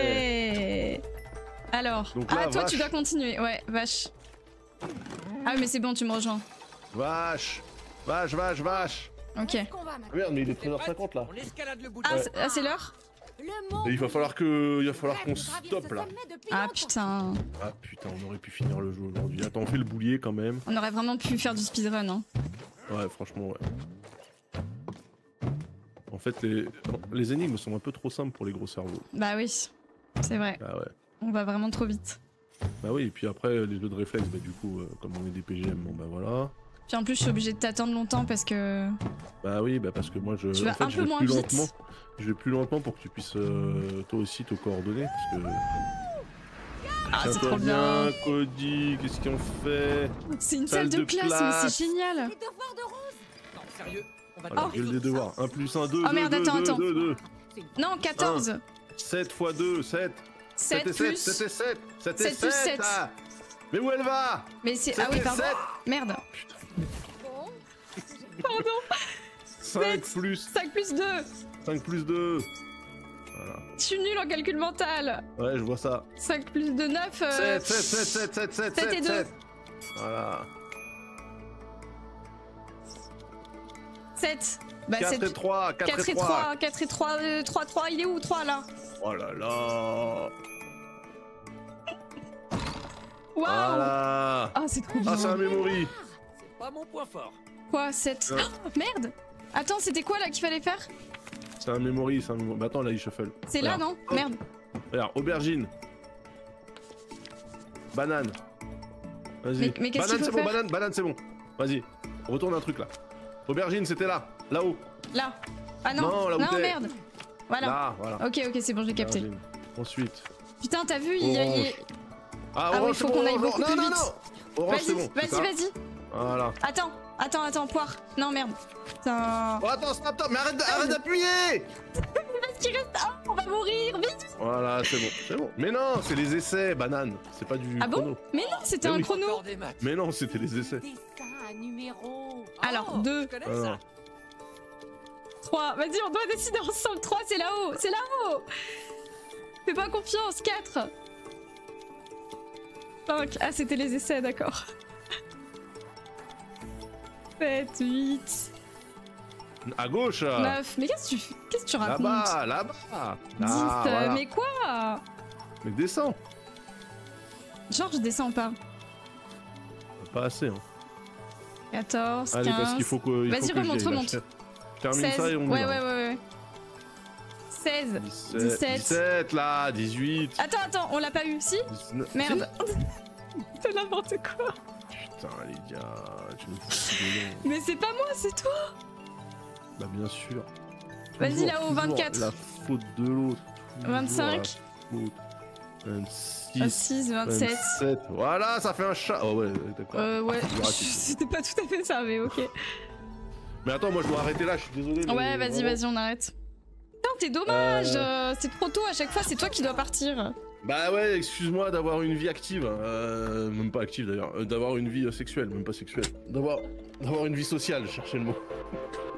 Speaker 2: Alors.
Speaker 1: Donc là,
Speaker 2: toi
Speaker 1: vache.
Speaker 2: tu dois continuer. Ouais, vache. Ah mais c'est bon, tu me rejoins.
Speaker 1: Vache.
Speaker 2: Ok.
Speaker 5: Est-ce qu'on va maintenant?
Speaker 1: Merde, mais il est 13h50 là.
Speaker 6: On escalade le bout.
Speaker 2: Ah, c'est l'heure?
Speaker 5: Le monde
Speaker 1: Et il va falloir qu'on
Speaker 5: rêve de
Speaker 1: stoppe
Speaker 5: gravir ce
Speaker 1: là.
Speaker 5: sommet depuis
Speaker 2: Ah
Speaker 5: longtemps.
Speaker 2: putain.
Speaker 1: Ah putain, on aurait pu finir le jeu aujourd'hui. Attends, on fait le boulier quand même.
Speaker 2: On aurait vraiment pu faire du speedrun. Hein.
Speaker 1: Ouais, franchement, ouais. En fait, les énigmes sont un peu trop simples pour les gros cerveaux.
Speaker 2: Bah oui. C'est vrai.
Speaker 1: Ah ouais.
Speaker 2: On va vraiment trop vite.
Speaker 1: Bah oui, et puis après, les jeux de réflexe, bah du coup, comme on est des PGM, bon bah voilà.
Speaker 2: Puis en plus, je suis obligée de t'attendre longtemps parce que.
Speaker 1: Bah oui, bah parce que moi je.
Speaker 2: Tu vas
Speaker 1: en fait,
Speaker 2: un
Speaker 1: je
Speaker 2: peu
Speaker 1: vais
Speaker 2: moins
Speaker 1: plus
Speaker 2: vite.
Speaker 1: lentement. Je vais plus lentement pour que tu puisses toi aussi te coordonner. Parce que.
Speaker 2: Ah, c'est
Speaker 1: Tiens-toi
Speaker 2: trop bien.
Speaker 1: Cody, qu'est-ce qu'on fait?
Speaker 2: C'est une
Speaker 1: Salle
Speaker 2: salle de
Speaker 1: de
Speaker 2: classe,
Speaker 1: classe.
Speaker 2: mais c'est génial.
Speaker 5: Les devoirs de Rose.
Speaker 6: Non, sérieux. On va
Speaker 1: Voilà,
Speaker 6: devoir
Speaker 1: gueule des
Speaker 6: résoudre
Speaker 1: devoirs.
Speaker 6: ça.
Speaker 1: 1 plus 1, 2,
Speaker 2: Oh merde, attends.
Speaker 1: 2.
Speaker 2: Non, 14.
Speaker 1: 7 x 2, 7.
Speaker 2: 7
Speaker 1: et 7,
Speaker 2: plus.
Speaker 1: 7 et 7. 7 et
Speaker 2: 7 plus
Speaker 1: 7.
Speaker 2: 7.
Speaker 1: Ah. Mais où elle va?
Speaker 2: Mais c'est.
Speaker 1: 7
Speaker 2: Ah oui,
Speaker 1: et
Speaker 2: pardon.
Speaker 1: 7.
Speaker 2: Merde.
Speaker 5: Bon.
Speaker 2: Pardon.
Speaker 1: 5 plus
Speaker 2: 5 plus 2.
Speaker 1: 5 plus 2.
Speaker 2: Je suis nulle en calcul mental.
Speaker 1: Ouais, je vois ça.
Speaker 2: 5 plus 2, 9. 7 et 2.
Speaker 1: Voilà.
Speaker 2: 7. Bah
Speaker 1: 4
Speaker 2: 7.
Speaker 1: et 3,
Speaker 2: 4 et 3. 4 et 3. 3, 3. Il est où 3 là?
Speaker 1: Oh là là.
Speaker 2: Waouh.
Speaker 1: Voilà.
Speaker 2: Ah, c'est trop
Speaker 1: Ah, c'est un
Speaker 2: bien.
Speaker 1: memory.
Speaker 6: C'est pas mon point fort.
Speaker 2: Quoi 7?
Speaker 1: Ouais.
Speaker 2: Oh, merde. Attends, c'était quoi là qu'il fallait faire?
Speaker 1: C'est un memory, c'est un memory. Bah attends, là, il shuffle.
Speaker 2: C'est là,
Speaker 1: Regarde.
Speaker 2: non? Merde.
Speaker 1: Regarde, aubergine. Banane. Vas-y.
Speaker 2: Mais qu'est-ce
Speaker 1: Banane,
Speaker 2: qu'il
Speaker 1: c'est
Speaker 2: faut
Speaker 1: bon,
Speaker 2: faire
Speaker 1: banane, c'est bon. Vas-y. Retourne un truc là. Aubergine, c'était là. Là-haut.
Speaker 2: Là. Ah non.
Speaker 1: Non, là où t'es.
Speaker 2: merde. Voilà.
Speaker 1: Là, voilà.
Speaker 2: Ok, c'est bon, j'ai capté.
Speaker 1: Aubergine. Ensuite.
Speaker 2: Putain, t'as vu, il y a...
Speaker 1: Orange. Ah,
Speaker 2: oui,
Speaker 1: orange,
Speaker 2: faut
Speaker 1: c'est
Speaker 2: qu'on
Speaker 1: bon,
Speaker 2: aille
Speaker 1: orange.
Speaker 2: beaucoup plus
Speaker 1: Non,
Speaker 2: vite.
Speaker 1: non. Orange, c'est bon. c'est ça
Speaker 2: Vas-y.
Speaker 1: Voilà.
Speaker 2: Attends, poire. Non, merde. Putain.
Speaker 1: Oh, attends, stop, mais arrête d'appuyer.
Speaker 2: Parce qu'il reste... Ah, on va mourir, vite.
Speaker 1: Voilà, c'est bon. Mais non, c'est les essais, banane. C'est pas du
Speaker 2: Ah bon
Speaker 1: chrono.
Speaker 2: Mais non, c'était
Speaker 1: Mais
Speaker 2: un
Speaker 1: oui.
Speaker 2: chrono.
Speaker 6: Encore des maths.
Speaker 1: Mais non, c'était les essais.
Speaker 3: Dessin, un numéro.
Speaker 2: Alors,
Speaker 6: Oh,
Speaker 2: 2,
Speaker 6: je connais
Speaker 1: Ah,
Speaker 6: ça.
Speaker 1: non.
Speaker 2: 3. Vas-y, on doit décider ensemble. 3, c'est là-haut. C'est là-haut. Fais pas confiance. 4. 5. Ah, c'était les essais, d'accord. 7, 8,
Speaker 1: À gauche.
Speaker 2: 9. Mais qu'est-ce que tu racontes?
Speaker 1: Là-bas.
Speaker 2: 10.
Speaker 1: Voilà.
Speaker 2: Mais quoi?
Speaker 1: Mais descends.
Speaker 2: Genre, je descends pas.
Speaker 1: Pas assez, hein.
Speaker 2: 14,
Speaker 1: Allez,
Speaker 2: 15.
Speaker 1: parce qu'il faut que.
Speaker 2: Vas-y,
Speaker 1: faut que
Speaker 2: remonte,
Speaker 1: j'y aille, là.
Speaker 2: remonte.
Speaker 1: Je termine
Speaker 2: 16.
Speaker 1: ça et on y
Speaker 2: Ouais.
Speaker 1: va.
Speaker 2: 16.
Speaker 1: 17. 17 là, 18.
Speaker 2: Attends, on l'a pas eu, si?
Speaker 1: 19.
Speaker 2: Merde. C'est n'importe quoi.
Speaker 1: Putain, les gars, tu me fous dedans.
Speaker 2: Mais c'est pas moi, c'est toi.
Speaker 1: Bah, bien sûr.
Speaker 2: Vas-y,
Speaker 1: Toujours,
Speaker 2: là-haut,
Speaker 1: toujours
Speaker 2: 24.
Speaker 1: La faute de l'autre. toujours
Speaker 2: 25.
Speaker 1: la faute. 26.
Speaker 2: 26, 27.
Speaker 1: 27. Voilà, ça fait un chat. Oh, ouais, d'accord.
Speaker 2: Ouais,
Speaker 1: Ah, c'est
Speaker 2: c'était pas tout à fait ça, mais ok.
Speaker 1: Mais attends, moi je dois arrêter là, je suis désolé. mais
Speaker 2: Ouais,
Speaker 1: vraiment.
Speaker 2: vas-y, on arrête. Putain, t'es dommage. C'est trop tôt à chaque fois, c'est toi qui dois partir.
Speaker 1: Bah ouais, excuse-moi d'avoir une vie active, même pas active d'ailleurs, d'avoir une vie sexuelle, même pas sexuelle, d'avoir une vie sociale, cherchez le mot.